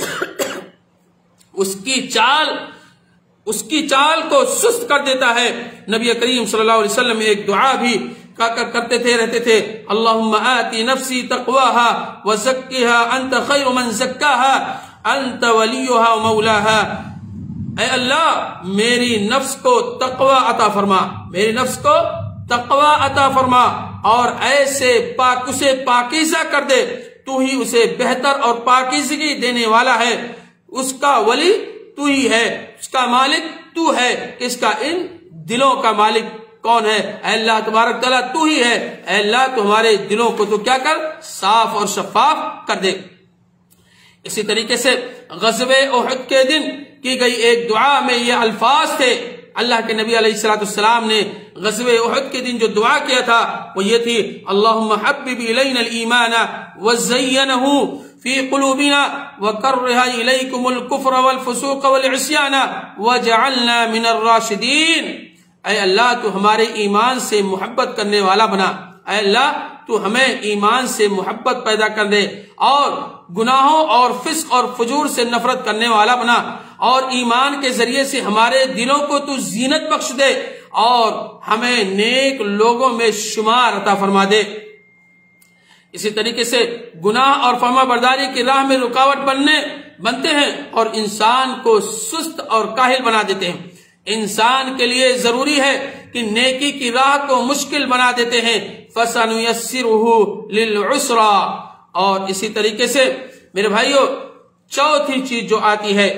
اس کی چال اس کی چال کو سست کر دیتا ہے۔ نبی کریم صلی اللہ علیہ وسلم ایک دعا بھی کرتے تھے رہتے تھے، اللہم آتی نفسی تقواها وزکیها انت خیر من زکاها انت ولیها ومولاها، اے اللہ میری نفس کو تقوی عطا فرما، میری نفس کو تقوی عطا فرما، اور ایسے پاک اسے پاکیزہ کر دے، تو ہی اسے بہتر اور پاکیزگی دینے والا ہے، اس کا ولی تو ہی ہے، اس کا مالک تو ہے، اس کا ان دلوں کا مالک کون ہے؟ اے اللہ تبارک تعالیٰ تو ہی ہے، اے اللہ تو ہمارے دلوں کو تو کیا کر، صاف اور شفاف کر دے۔ اسی طریقے سے غزوہ احد کے دن کی گئی ایک دعا میں یہ الفاظ تھے، اللہ کے نبی علیہ الصلوۃ والسلام نے غزوہ احد کے دن جو دعا کیا تھا وہ یہ تھی، اللہم حبب الینا الایمان وزینہ فی قلوبنا وکرہ الیکم الکفر والفسوق والعصیان وجعلنا من الراشدین، اے اللہ تو ہمارے ایمان سے محبت کرنے والا بنا، اے اللہ تو ہمیں ایمان سے محبت پیدا کر دے اور گناہوں اور فسق اور فجور سے نفرت کرنے والا بنا، اور ایمان کے ذریعے سے ہمارے دلوں کو تو زینت بخش دے اور ہمیں نیک لوگوں میں شمار عطا فرما دے۔ اسی طریقے سے گناہ اور فرما برداری کی راہ میں رکاوٹ بننے بنتے ہیں اور انسان کو سست اور کاہل بنا دیتے ہیں۔ انسان کے لیے ضروری ہے کہ نیکی کی راہ کو مشکل بنا دیتے ہیں، فَسَنُيَسِّرُهُ لِلْعُسْرَى۔ اور اسی طریقے سے میرے بھائیو چوتھی چیز جو آتی ہے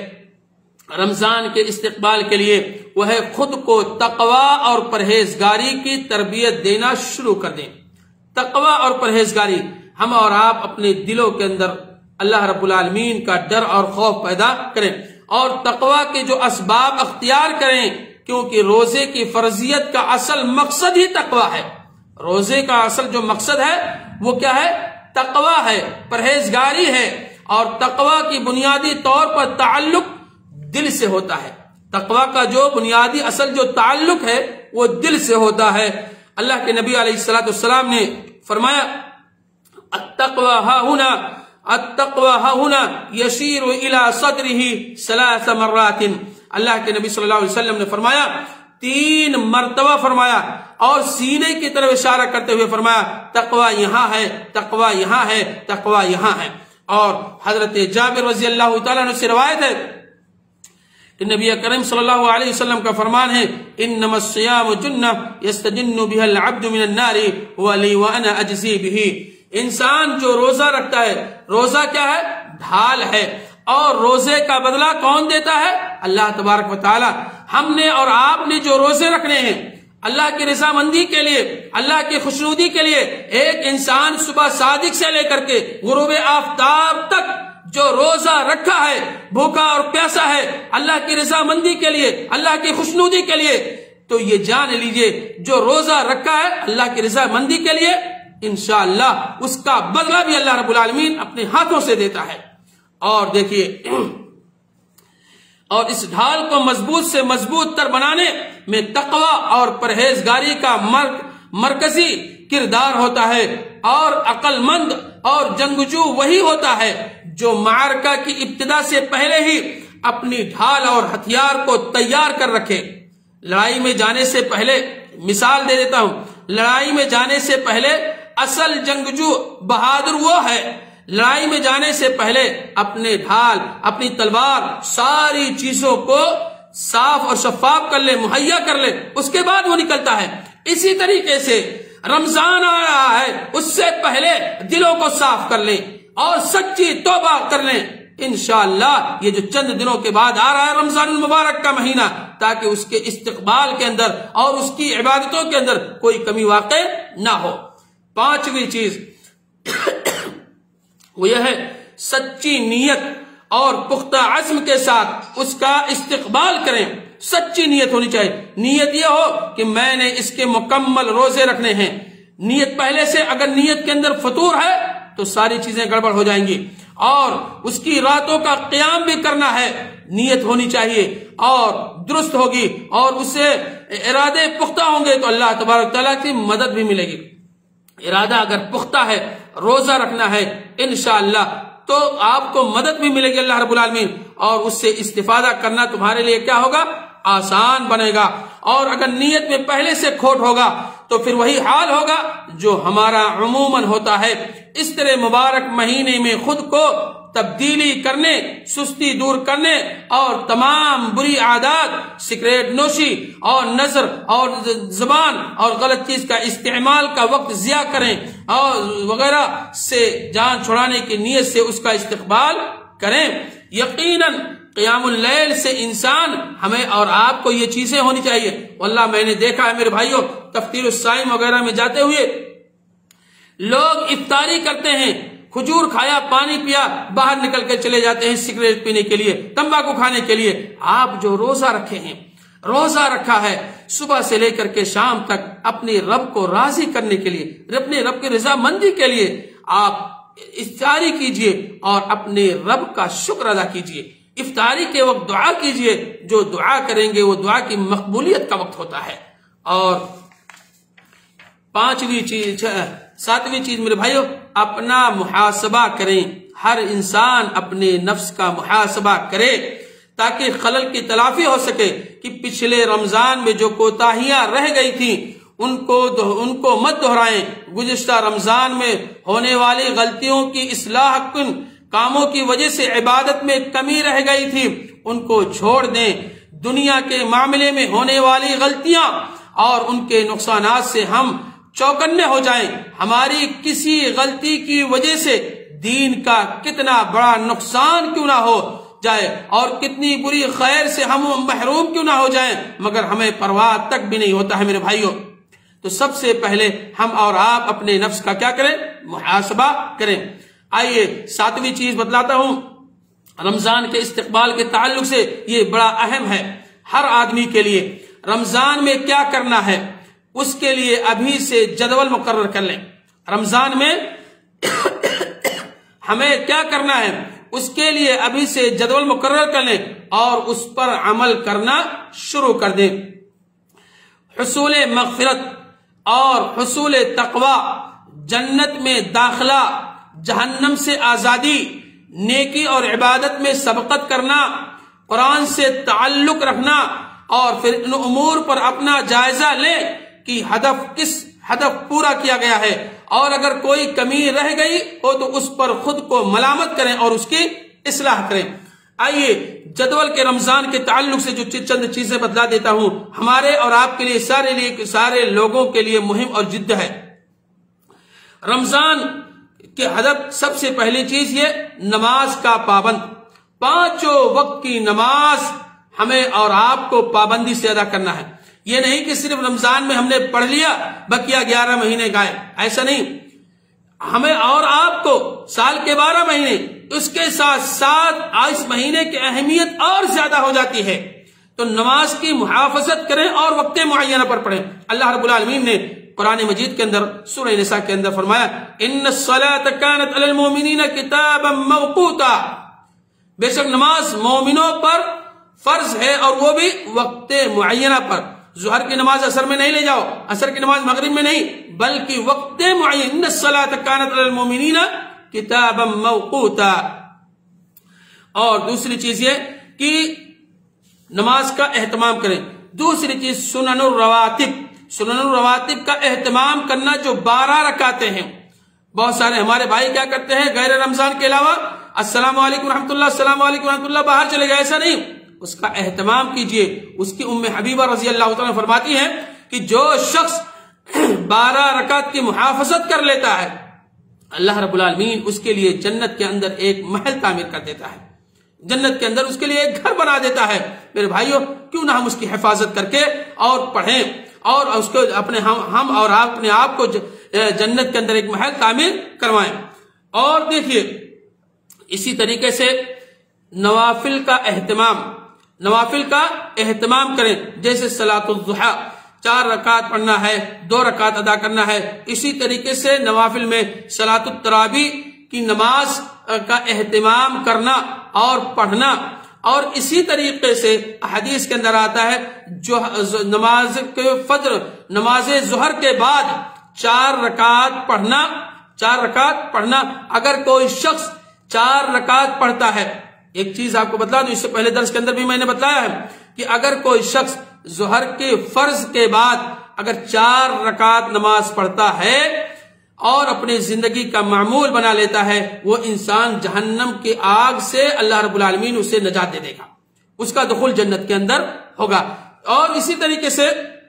رمضان کے استقبال کے لیے، وہ ہے خود کو تقوی اور پرہیزگاری کی تربیت دینا شروع کر دیں۔ تقوی اور پرہیزگاری، ہم اور آپ اپنے دلوں کے اندر اللہ رب العالمین کا ڈر اور خوف پیدا کریں اور تقوی کے جو اسباب اختیار کریں، کیونکہ روزے کی فرضیت کا اصل مقصد ہی تقوی ہے۔ روزے کا اصل جو مقصد ہے وہ کیا ہے؟ تقوی ہے، پرہیزگاری ہے، اور تقوی کی بنیادی طور پر تعلق دل سے ہوتا ہے۔ تقوی کا جو بنیادی اصل جو تعلق ہے وہ دل سے ہوتا ہے۔ اللہ کے نبی علیہ الصلوۃ والسلام نے فرمایا التقوی ہا ہنا التقوی ہا ہنا یشیر الی صدرہ ثلاث مرات۔ اللہ کے نبی صلی اللہ علیہ وسلم نے فرمایا تین مرتبہ فرمایا اور سینے کی طرف اشارہ کرتے ہوئے فرمایا تقوی یہاں ہے، تقوی یہاں ہے، تقوی یہاں ہے۔ اور حضرت جابر رضی اللہ تعالیٰ عنہ سے روایت ہے کہ نبی کریم صلی اللہ علیہ وسلم کا فرمان ہے انما الصیام جنہ یستجن بها العبد من النار ولی وانا اجزی به۔ انسان جو روزہ رکھتا ہے، روزہ کیا ہے؟ ڈھال ہے، اور روزے کا بدلہ کون دیتا ہے؟ اللہ تبارک و تعالی۔ ہم نے اور آپ نے جو روزے رکھنے ہیں اللہ کی رضامندی کے لیے، اللہ کی خوشنودی کے لیے، ایک انسان صبح صادق سے لے کر کے غروب آفتاب تک جو روزہ رکھا ہے، بھوکا اور پیاسا ہے اللہ کی رضامندی کے لیے، اللہ کی خوشنودی کے لیے، تو یہ جان لیجئے جو روزہ رکھا ہے اللہ کی رضامندی کے لیے، انشاءاللہ اس کا بدلہ بھی اللہ رب العالمین اپنے ہاتھوں سے دیتا ہے۔ اور دیکھیے، اور اس ڈھال کو مضبوط سے مضبوط تر بنانے میں تقوی اور پرہیزگاری کا مرکزی کردار ہوتا ہے، اور عقل مند اور جنگجو وہی ہوتا ہے جو معرکہ کی ابتدا سے پہلے ہی اپنی ڈھال اور ہتھیار کو تیار کر رکھے۔ لڑائی میں جانے سے پہلے، مثال دے دیتا ہوں، لڑائی میں جانے سے پہلے اصل جنگجو بہادر وہ ہے لڑائی میں جانے سے پہلے اپنے ڈھال، اپنی تلوار، ساری چیزوں کو صاف اور شفاف کر لے، مہیا کر لے، اس کے بعد وہ نکلتا ہے۔ اسی طریقے سے رمضان آ رہا ہے، اس سے پہلے دلوں کو صاف کر لیں اور سچی توبہ کر لیں۔ انشاءاللہ یہ جو چند دنوں کے بعد آ رہا ہے رمضان المبارک کا مہینہ، تاکہ اس کے استقبال کے اندر اور اس کی عبادتوں کے اندر کوئی کمی واقع نہ ہو۔ پانچویں چیز وہ یہ ہے سچی نیت اور پختہ عزم کے ساتھ اس کا استقبال کریں۔ سچی نیت ہونی چاہیے۔ نیت یہ ہو کہ میں نے اس کے مکمل روزے رکھنے ہیں۔ نیت پہلے سے اگر نیت کے اندر فطور ہے تو ساری چیزیں گڑبڑ ہو جائیں گی، اور اس کی راتوں کا قیام بھی کرنا ہے، نیت ہونی چاہیے اور درست ہوگی، اور اس سے ارادے پختہ ہوں گے تو اللہ تبارک تعالیٰ کی مدد بھی ملے گی۔ ارادہ اگر پختہ ہے، روزہ رکھنا ہے، انشاءاللہ تو آپ کو مدد بھی ملے گی اللہ رب العالمین، اور اس سے استفادہ کرنا تمہارے لیے کیا ہوگا؟ آسان بنے گا۔ اور اگر نیت میں پہلے سے کھوٹ ہوگا تو پھر وہی حال ہوگا جو ہمارا عموماً ہوتا ہے۔ اس طرح مبارک مہینے میں خود کو تبدیلی کرنے، سستی دور کرنے اور تمام بری عادات، سگریٹ نوشی اور نظر اور زبان اور غلط چیز کا استعمال کا وقت ضیاع کریں اور وغیرہ سے جان چھڑانے کی نیت سے اس کا استقبال کریں۔ یقیناً قیام اللیل سے انسان، ہمیں اور آپ کو یہ چیزیں ہونی چاہیے۔ واللہ میں نے دیکھا ہے میرے بھائیوں، تفسیر الصائم وغیرہ میں جاتے ہوئے لوگ افطاری کرتے ہیں، کھجور کھایا، پانی پیا، باہر نکل کے چلے جاتے ہیں سگریٹ پینے کے لیے، تمباکو کھانے کے لیے۔ آپ جو روزہ رکھے ہیں، روزہ رکھا ہے صبح سے لے کر کے شام تک اپنے رب کو راضی کرنے کے لیے، اپنے رب کی رضامندی کے لیے آپ افطاری کیجئے اور اپنے رب کا شکر ادا کیجئے۔ افطاری کے وقت دعا کیجئے، جو دعا کریں گے وہ دعا کی مقبولیت کا وقت ہوتا ہے۔ اور پانچویں چیز، ساتویں چیز میرے بھائیو، اپنا محاسبہ کریں. ہر انسان اپنے نفس کا محاسبہ کرے تاکہ خلل کی تلافی ہو سکے کہ پچھلے رمضان میں جو کوتاہیاں رہ گئی تھیں ان کو ان کو مت دہرائیں. گزشتہ رمضان میں ہونے والی غلطیوں کی اصلاح کن کاموں کی وجہ سے عبادت میں کمی رہ گئی تھی، ان کو چھوڑ دیں. دنیا کے معاملے میں ہونے والی غلطیاں اور ان کے نقصانات سے ہم چوکنے ہو جائیں. ہماری کسی غلطی کی وجہ سے دین کا کتنا بڑا نقصان کیوں نہ ہو جائے اور کتنی بری خیر سے ہم محروم کیوں نہ ہو جائیں، مگر ہمیں پرواہ تک بھی نہیں ہوتا ہے میرے بھائیوں. تو سب سے پہلے ہم اور آپ اپنے نفس کا کیا کریں؟ محاسبہ کریں. آئیے ساتویں چیز بتلاتا ہوں. رمضان کے استقبال کے تعلق سے یہ بڑا اہم ہے ہر آدمی کے لیے. رمضان میں کیا کرنا ہے اس کے لیے ابھی سے جدول مقرر کر لیں. رمضان میں ہمیں کیا کرنا ہے اس کے لیے ابھی سے جدول مقرر کر لیں اور اس پر عمل کرنا شروع کر دیں. حصول مغفرت اور حصول تقوی، جنت میں داخلہ، جہنم سے آزادی، نیکی اور عبادت میں سبقت کرنا، قرآن سے تعلق رکھنا اور پھر ان امور پر اپنا جائزہ لیں کہ ہدف کس ہدف پورا کیا گیا ہے، اور اگر کوئی کمی رہ گئی ہو تو اس پر خود کو ملامت کریں اور اس کی اصلاح کریں. آئیے جدول کے رمضان کے تعلق سے جو چند چیزیں بتلا دیتا ہوں، ہمارے اور آپ کے لیے سارے لیے سارے لوگوں کے لیے مہم اور جد ہے. رمضان کے ہدف سب سے پہلی چیز یہ نماز کا پابند. پانچوں وقت کی نماز ہمیں اور آپ کو پابندی سے ادا کرنا ہے. یہ نہیں کہ صرف رمضان میں ہم نے پڑھ لیا بقیہ گیارہ مہینے گائے، ایسا نہیں. ہمیں اور آپ کو سال کے بارہ مہینے، اس کے ساتھ ساتھ اس مہینے کی اہمیت اور زیادہ ہو جاتی ہے. تو نماز کی محافظت کریں اور وقت معینہ پر پڑھیں. اللہ رب العالمین نے قرآن مجید کے اندر سورہ نساء کے اندر فرمایا ان الصلاۃ کانت علی المؤمنین کتابا موقوتا، بے شک نماز مومنوں پر فرض ہے اور وہ بھی وقت معینہ پر. ظہر کی نماز اثر میں نہیں لے جاؤ، اثر کی نماز مغرب میں نہیں، بلکہ وقت معین. ان الصلاۃ کانت علی المؤمنین کتابا موقوتا. اور دوسری چیز یہ کہ نماز کا اہتمام کریں. دوسری چیز سنن الرواتب. سنن الرواتب کا اہتمام کرنا جو بارہ رکعتیں ہیں. بہت سارے ہمارے بھائی کیا کرتے ہیں غیر رمضان کے علاوہ السلام علیکم رحمۃ اللہ السلام علیکم رحمۃ اللہ باہر چلے گئے. ایسا نہیں، اس کا اہتمام کیجئے. اس کی ام حبیبہ رضی اللہ تعالیٰ فرماتی ہیں کہ جو شخص بارہ رکعت کی محافظت کر لیتا ہے اللہ رب العالمین اس کے لیے جنت کے اندر ایک محل تعمیر کر دیتا ہے، جنت کے اندر اس کے لیے ایک گھر بنا دیتا ہے. میرے بھائیوں کیوں نہ ہم اس کی حفاظت کر کے اور پڑھیں اور اس کو اپنے ہم اور آپ اپنے آپ کو جنت کے اندر ایک محل تعمیر کروائیں. اور دیکھیے اسی طریقے سے نوافل کا اہتمام نوافل کا اہتمام کریں. جیسے صلاۃ الضحیٰ چار رکعت پڑھنا ہے، دو رکعت ادا کرنا ہے. اسی طریقے سے نوافل میں صلاۃ التراویح کی نماز کا اہتمام کرنا اور پڑھنا. اور اسی طریقے سے حدیث کے اندر آتا ہے جو نماز کے فجر نماز ظہر کے بعد چار رکعت پڑھنا چار رکعت پڑھنا اگر کوئی شخص چار رکعت پڑھتا ہے. ایک چیز آپ کو بتلا دوں، اس سے پہلے درس کے اندر بھی میں نے بتلایا ہے کہ اگر کوئی شخص ظہر کے فرض کے بعد اگر چار رکعت نماز پڑھتا ہے اور اپنے زندگی کا معمول بنا لیتا ہے، وہ انسان جہنم کی آگ سے اللہ رب العالمین اسے نجات دے دے گا، اس کا دخول جنت کے اندر ہوگا. اور اسی طریقے سے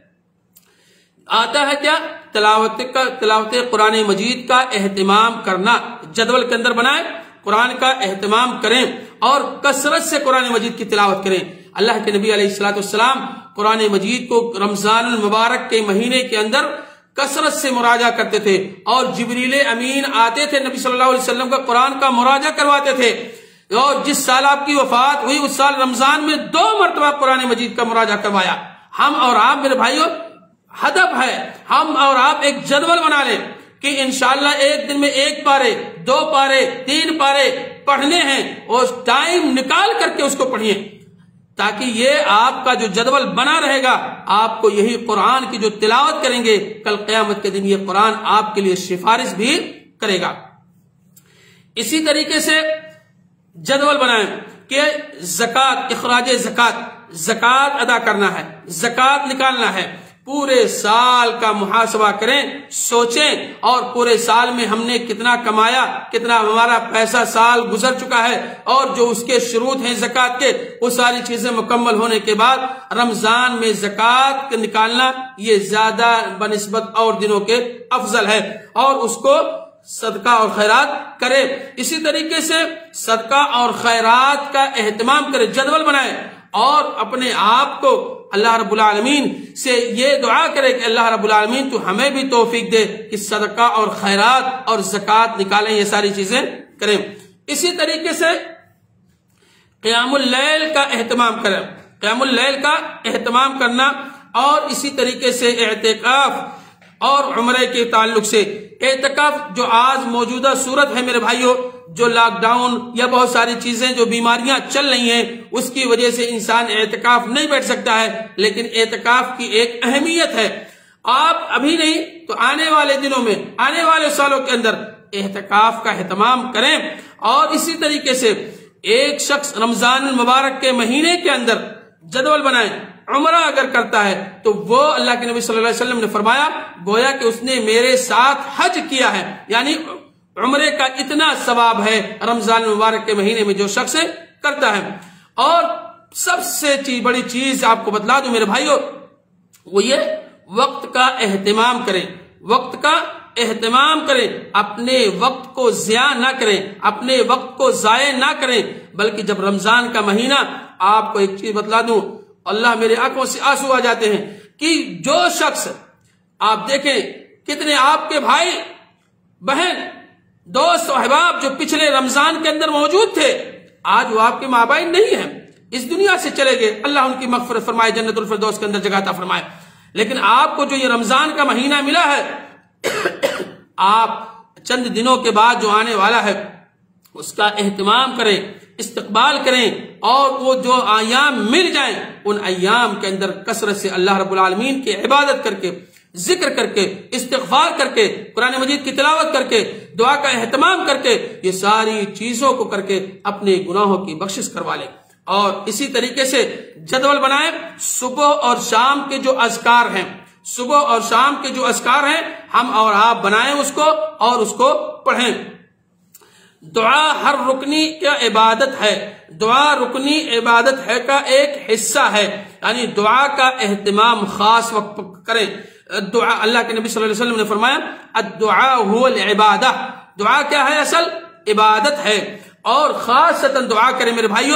آتا ہے کیا تلاوت کا تلاوت قرآن مجید کا اہتمام کرنا. جدول کے اندر بنائیں، قرآن کا اہتمام کریں اور کثرت سے قرآن مجید کی تلاوت کریں. اللہ کے نبی علیہ الصلوۃ والسلام قرآن مجید کو رمضان المبارک کے مہینے کے اندر کثرت سے مراجعہ کرتے تھے اور جبریل امین آتے تھے نبی صلی اللہ علیہ وسلم کا قرآن کا مراجعہ کرواتے تھے. اور جس سال آپ کی وفات ہوئی اس سال رمضان میں دو مرتبہ قرآن مجید کا مراجعہ کروایا. ہم اور آپ میرے بھائیوں ہدف ہے ہم اور آپ ایک جدول بنا لیں کہ انشاءاللہ ایک دن میں ایک پارے، دو پارے، تین پارے پڑھنے ہیں اور ٹائم نکال کر کے اس کو پڑھیے. تاکہ یہ آپ کا جو جدول بنا رہے گا، آپ کو یہی قرآن کی جو تلاوت کریں گے، کل قیامت کے دن یہ قرآن آپ کے لیے سفارش بھی کرے گا۔ اسی طریقے سے جدول بنائیں کہ زکوٰۃ، اخراج زکوٰۃ، زکوٰۃ ادا کرنا ہے، زکوٰۃ نکالنا ہے، پورے سال کا محاسبہ کریں، سوچیں، اور پورے سال میں ہم نے کتنا کمایا، کتنا ہمارا پیسہ سال گزر چکا ہے، اور جو اس کے شروط ہیں زکوٰۃ کے، وہ ساری چیزیں مکمل ہونے کے بعد رمضان میں زکوٰۃ نکالنا یہ زیادہ بنسبت اور دنوں کے افضل ہے، اور اس کو صدقہ اور خیرات کرے۔ اسی طریقے سے صدقہ اور خیرات کا اہتمام کرے، جدول بنائے، اور اپنے آپ کو اللہ رب العالمین سے یہ دعا کرے کہ اللہ رب العالمین تو ہمیں بھی توفیق دے کہ صدقہ اور خیرات اور زکوٰۃ نکالیں، یہ ساری چیزیں کریں۔ اسی طریقے سے قیام اللیل کا اہتمام کریں، قیام اللیل کا اہتمام کرنا، اور اسی طریقے سے اعتکاف اور عمرے کے تعلق سے اعتکاف جو آج موجودہ صورت ہے میرے بھائیوں، جو لاک ڈاؤن یا بہت ساری چیزیں جو بیماریاں چل رہی ہیں اس کی وجہ سے انسان اعتکاف نہیں بیٹھ سکتا ہے، لیکن اعتکاف کی ایک اہمیت ہے۔ آپ ابھی نہیں تو آنے والے دنوں میں، آنے والے سالوں کے اندر اعتکاف کا اہتمام کریں۔ اور اسی طریقے سے ایک شخص رمضان المبارک کے مہینے کے اندر جدول بنائیں، عمرہ اگر کرتا ہے تو وہ اللہ کے نبی صلی اللہ علیہ وسلم نے فرمایا گویا کہ اس نے میرے ساتھ حج کیا ہے، یعنی عمرے کا اتنا ثواب ہے رمضان المبارک کے مہینے میں جو شخص کرتا ہے۔ اور سب سے چیز بڑی چیز آپ کو بتلا دوں میرے بھائیوں، وہ یہ وقت کا اہتمام کریں، وقت کا اہتمام کریں، اپنے وقت کو ضیاع نہ کریں، اپنے وقت کو ضائع نہ کریں، بلکہ جب رمضان کا مہینہ، آپ کو ایک چیز بتلا دوں، اللہ میرے آنکھوں سے آنسو آ جاتے ہیں کہ جو شخص، آپ دیکھیں کتنے آپ کے بھائی بہن دوست و احباب جو پچھلے رمضان کے اندر موجود تھے، آج وہ آپ کے مابین نہیں ہیں، اس دنیا سے چلے گئے، اللہ ان کی مغفرت فرمائے، جنت الفردوس کے اندر جگہ عطا فرمائے۔ لیکن آپ کو جو یہ رمضان کا مہینہ ملا ہے، آپ چند دنوں کے بعد جو آنے والا ہے اس کا اہتمام کریں، استقبال کریں، اور وہ جو ایام مل جائیں ان ایام کے اندر کثرت سے اللہ رب العالمین کی عبادت کر کے، ذکر کر کے، استغفار کر کے، قرآن مجید کی تلاوت کر کے، دعا کا اہتمام کر کے، یہ ساری چیزوں کو کر کے اپنے گناہوں کی بخشش کروا لیں۔ اور اسی طریقے سے جدول بنائیں، صبح اور شام کے جو اذکار ہیں، صبح اور شام کے جو اذکار ہیں ہم اور آپ بنائیں اس کو اور اس کو پڑھیں۔ دعا ہر رکنی کیا عبادت ہے، دعا رکنی عبادت ہے کا ایک حصہ ہے، یعنی دعا کا اہتمام خاص وقت کریں۔ دعا، اللہ کے نبی صلی اللہ علیہ وسلم نے فرمایا الدعاء هو العبادہ، دعا کیا ہے؟ اصل عبادت ہے۔ اور خاصتاً دعا کریں میرے بھائیوں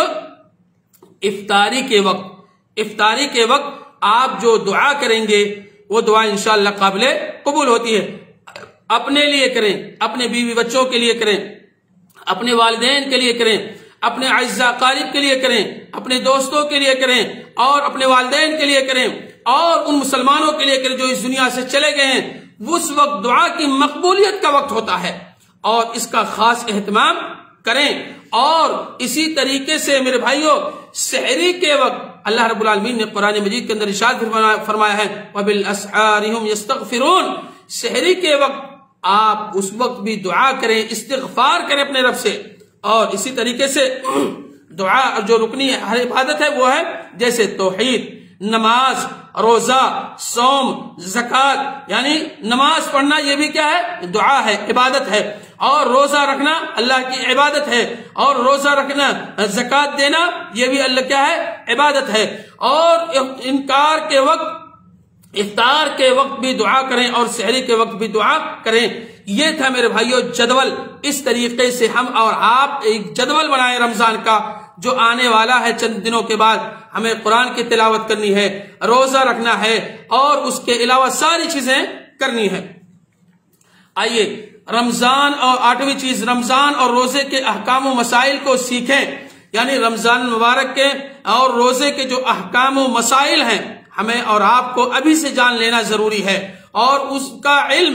افطاری کے وقت، افطاری کے وقت آپ جو دعا کریں گے وہ دعا انشاءاللہ قابل قبول ہوتی ہے۔ اپنے لیے کریں، اپنے بیوی بچوں کے لیے کریں، اپنے والدین کے لیے کریں، اپنے اعزاء اقارب کے لیے کریں، اپنے دوستوں کے لیے کریں، اور اپنے والدین کے لیے کریں، اور ان مسلمانوں کے لیے کریں جو اس دنیا سے چلے گئے ہیں۔ اس وقت دعا کی مقبولیت کا وقت ہوتا ہے اور اس کا خاص اہتمام کریں۔ اور اسی طریقے سے میرے بھائیوں سحری کے وقت اللہ رب العالمین نے قرآن مجید کے اندر ارشاد فرمایا ہے وَبِالْأَسْحَارِ هُمْ يَسْتَغْفِرُونَ، سحری کے وقت آپ اس وقت بھی دعا کریں، استغفار کریں اپنے رب سے۔ اور اسی طریقے سے دعا جو رکنی ہر عبادت ہے وہ ہے جیسے توحید، نماز، روزہ، صوم، زکوٰۃ، یعنی نماز پڑھنا یہ بھی کیا ہے؟ دعا ہے، عبادت ہے۔ اور روزہ رکھنا اللہ کی عبادت ہے، اور روزہ رکھنا، زکوٰۃ دینا یہ بھی اللہ کیا ہے؟ عبادت ہے۔ اور انکار کے وقت، افطار کے وقت بھی دعا کریں اور سحری کے وقت بھی دعا کریں۔ یہ تھا میرے بھائیوں جدول۔ اس طریقے سے ہم اور آپ ایک جدول بنائیں رمضان کا، جو آنے والا ہے چند دنوں کے بعد ہمیں قرآن کی تلاوت کرنی ہے، روزہ رکھنا ہے، اور اس کے علاوہ ساری چیزیں کرنی ہے۔ آئیے رمضان اور آٹھویں چیز، رمضان اور روزے کے احکام و مسائل کو سیکھیں، یعنی رمضان مبارک کے اور روزے کے جو احکام و مسائل ہیں ہمیں اور آپ کو ابھی سے جان لینا ضروری ہے، اور اس کا علم،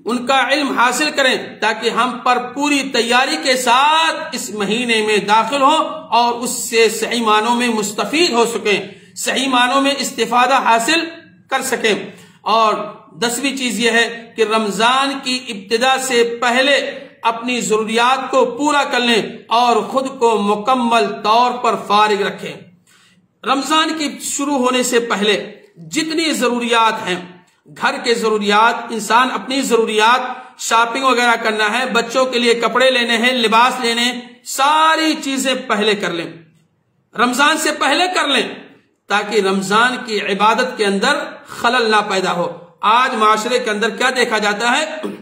ان کا علم حاصل کریں تاکہ ہم پر پوری تیاری کے ساتھ اس مہینے میں داخل ہوں اور اس سے صحیح معنوں میں مستفید ہو سکیں، صحیح معنوں میں استفادہ حاصل کر سکیں۔ اور دسویں چیز یہ ہے کہ رمضان کی ابتدا سے پہلے اپنی ضروریات کو پورا کر لیں اور خود کو مکمل طور پر فارغ رکھیں۔ رمضان کی شروع ہونے سے پہلے جتنی ضروریات ہیں، گھر کے ضروریات، انسان اپنی ضروریات، شاپنگ وغیرہ کرنا ہے، بچوں کے لیے کپڑے لینے ہیں، لباس لینے ہیں، ساری چیزیں پہلے کر لیں، رمضان سے پہلے کر لیں تاکہ رمضان کی عبادت کے اندر خلل نہ پیدا ہو۔ آج معاشرے کے اندر کیا دیکھا جاتا ہے؟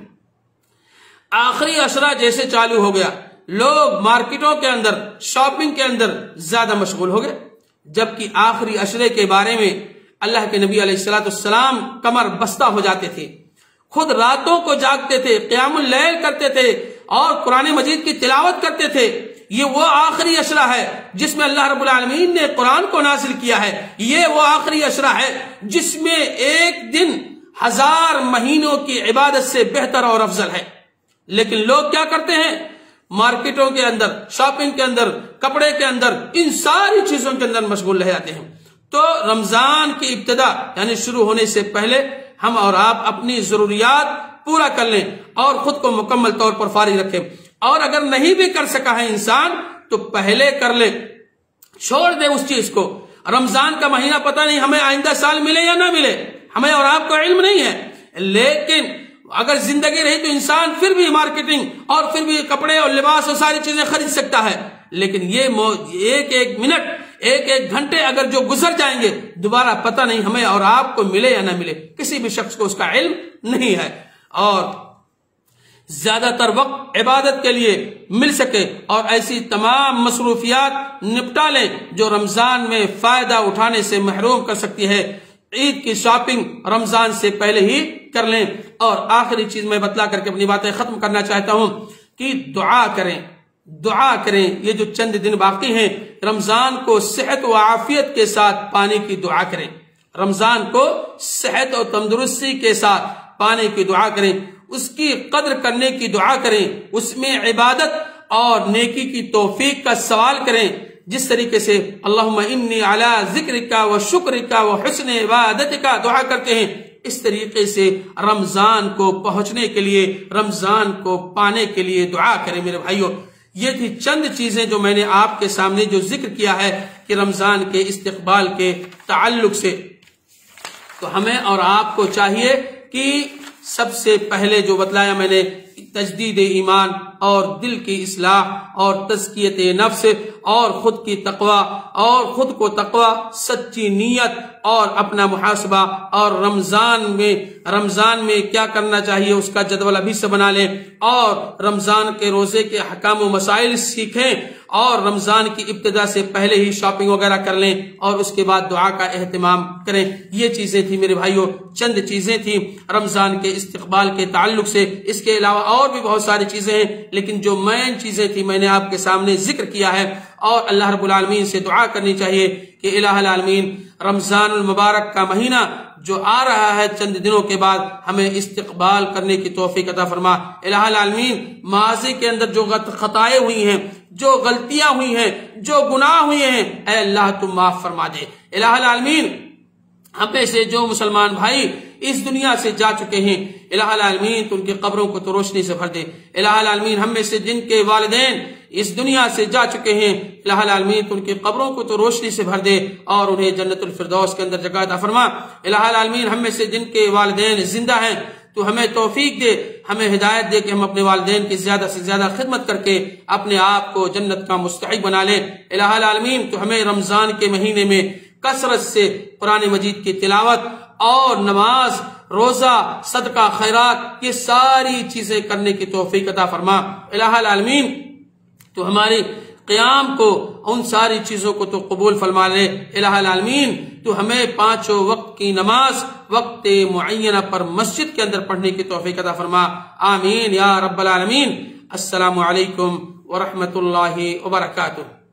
آخری عشرہ جیسے چالو ہو گیا، لوگ مارکیٹوں کے اندر، شاپنگ کے اندر زیادہ مشغول ہو گئے، جبکہ آخری عشرے کے بارے میں اللہ کے نبی علیہ الصلوۃ والسلام کمر بستہ ہو جاتے تھے، خود راتوں کو جاگتے تھے، قیام اللیل کرتے تھے اور قرآن مجید کی تلاوت کرتے تھے۔ یہ وہ آخری عشرہ ہے جس میں اللہ رب العالمین نے قرآن کو نازل کیا ہے، یہ وہ آخری عشرہ ہے جس میں ایک دن ہزار مہینوں کی عبادت سے بہتر اور افضل ہے۔ لیکن لوگ کیا کرتے ہیں؟ مارکیٹوں کے اندر، شاپنگ کے اندر، کپڑے کے اندر، ان ساری چیزوں کے اندر مشغول رہ جاتے ہیں۔ تو رمضان کی ابتدا یعنی شروع ہونے سے پہلے ہم اور آپ اپنی ضروریات پورا کر لیں اور خود کو مکمل طور پر فارغ رکھیں، اور اگر نہیں بھی کر سکا ہے انسان تو پہلے کر لے، چھوڑ دے اس چیز کو۔ رمضان کا مہینہ پتہ نہیں ہمیں آئندہ سال ملے یا نہ ملے، ہمیں اور آپ کو علم نہیں ہے، لیکن اگر زندگی رہی تو انسان پھر بھی مارکیٹنگ اور پھر بھی کپڑے اور لباس اور ساری چیزیں خرید سکتا ہے۔ لیکن یہ ایک ایک منٹ، ایک ایک گھنٹے اگر جو گزر جائیں گے، دوبارہ پتہ نہیں ہمیں اور آپ کو ملے یا نہ ملے، کسی بھی شخص کو اس کا علم نہیں ہے۔ اور زیادہ تر وقت عبادت کے لیے مل سکے اور ایسی تمام مصروفیات نپٹا لیں جو رمضان میں فائدہ اٹھانے سے محروم کر سکتی ہے۔ عید کی شاپنگ رمضان سے پہلے ہی کر لیں۔ اور آخری چیز میں بتلا کر کے اپنی باتیں ختم کرنا چاہتا ہوں کہ دعا کریں، دعا کریں۔ یہ جو چند دن باقی ہیں، رمضان کو صحت و عافیت کے ساتھ پانے کی دعا کریں، رمضان کو صحت اور تندرستی کے ساتھ پانے کی دعا کریں، اس کی قدر کرنے کی دعا کریں، اس میں عبادت اور نیکی کی توفیق کا سوال کریں، جس طریقے سے اللہم انی علی ذکرک و شکرک و حسن عبادتک دعا کرتے ہیں، اس طریقے سے رمضان کو پہنچنے کے لیے، رمضان کو پانے کے لیے دعا کریں۔ میرے بھائیوں، یہ تھی چند چیزیں جو میں نے آپ کے سامنے جو ذکر کیا ہے کہ رمضان کے استقبال کے تعلق سے۔ تو ہمیں اور آپ کو چاہیے کہ سب سے پہلے جو بتلایا میں نے، تجدید ایمان اور دل کی اصلاح اور تزکیت نفس اور خود کی تقوی اور خود کو تقوی، سچی نیت اور اپنا محاسبہ، اور رمضان میں رمضان میں کیا کرنا چاہیے اس کا جدول ابھی سے بنا لیں، اور رمضان کے روزے کے احکام و مسائل سیکھیں، اور رمضان کی ابتدا سے پہلے ہی شاپنگ وغیرہ کر لیں، اور اس کے بعد دعا کا اہتمام کریں۔ یہ چیزیں تھی میرے بھائیوں، چند چیزیں تھیں رمضان کے استقبال کے تعلق سے۔ اس کے علاوہ اور بھی بہت ساری چیزیں ہیں، لیکن جو مین چیزیں تھی میں نے آپ کے سامنے ذکر کیا ہے۔ اور اللہ رب العالمین سے دعا کرنی چاہیے کہ الہ العالمین رمضان المبارک کا مہینہ جو آ رہا ہے چند دنوں کے بعد، ہمیں استقبال کرنے کی توفیق عطا فرما۔ الہ العالمین ماضی کے اندر جو خطائیں ہوئی ہیں، جو غلطیاں ہوئی ہیں، جو گناہ ہوئے ہیں، اے اللہ تم معاف فرما دے۔ الہ العالمین ہم میں سے جو مسلمان بھائی اس دنیا سے جا چکے ہیں، الہ العالمین تو ان کی قبروں کو تو روشنی سے بھر دے۔ الہ العالمین ہم میں سے جن کے والدین اس دنیا سے جا چکے ہیں، الہ العالمین تو ان کی قبروں کو تو روشنی سے بھر دے اور انہیں جنت الفردوس کے اندر جگہ عطا فرما۔ الہ العالمین ہم میں سے جن کے والدین زندہ ہیں تو ہمیں توفیق دے، ہمیں ہدایت دے کہ ہم اپنے والدین کی زیادہ سے زیادہ خدمت کر کے اپنے آپ کو جنت کا مستحق بنا لیں۔ الہ العالمین تو ہمیں رمضان کے مہینے میں کثرت سے قرآن مجید کی تلاوت اور نماز، روزہ، صدقہ، خیرات، یہ ساری چیزیں کرنے کی توفیق عطا فرما۔ الہ العالمین تو ہماری قیام کو، ان ساری چیزوں کو تو قبول فرما لے۔ الہ العالمین تو ہمیں پانچوں وقت کی نماز وقت معینہ پر مسجد کے اندر پڑھنے کی توفیق عطا فرما۔ آمین یا رب العالمین۔ السلام علیکم ورحمۃ اللہ وبرکاتہ۔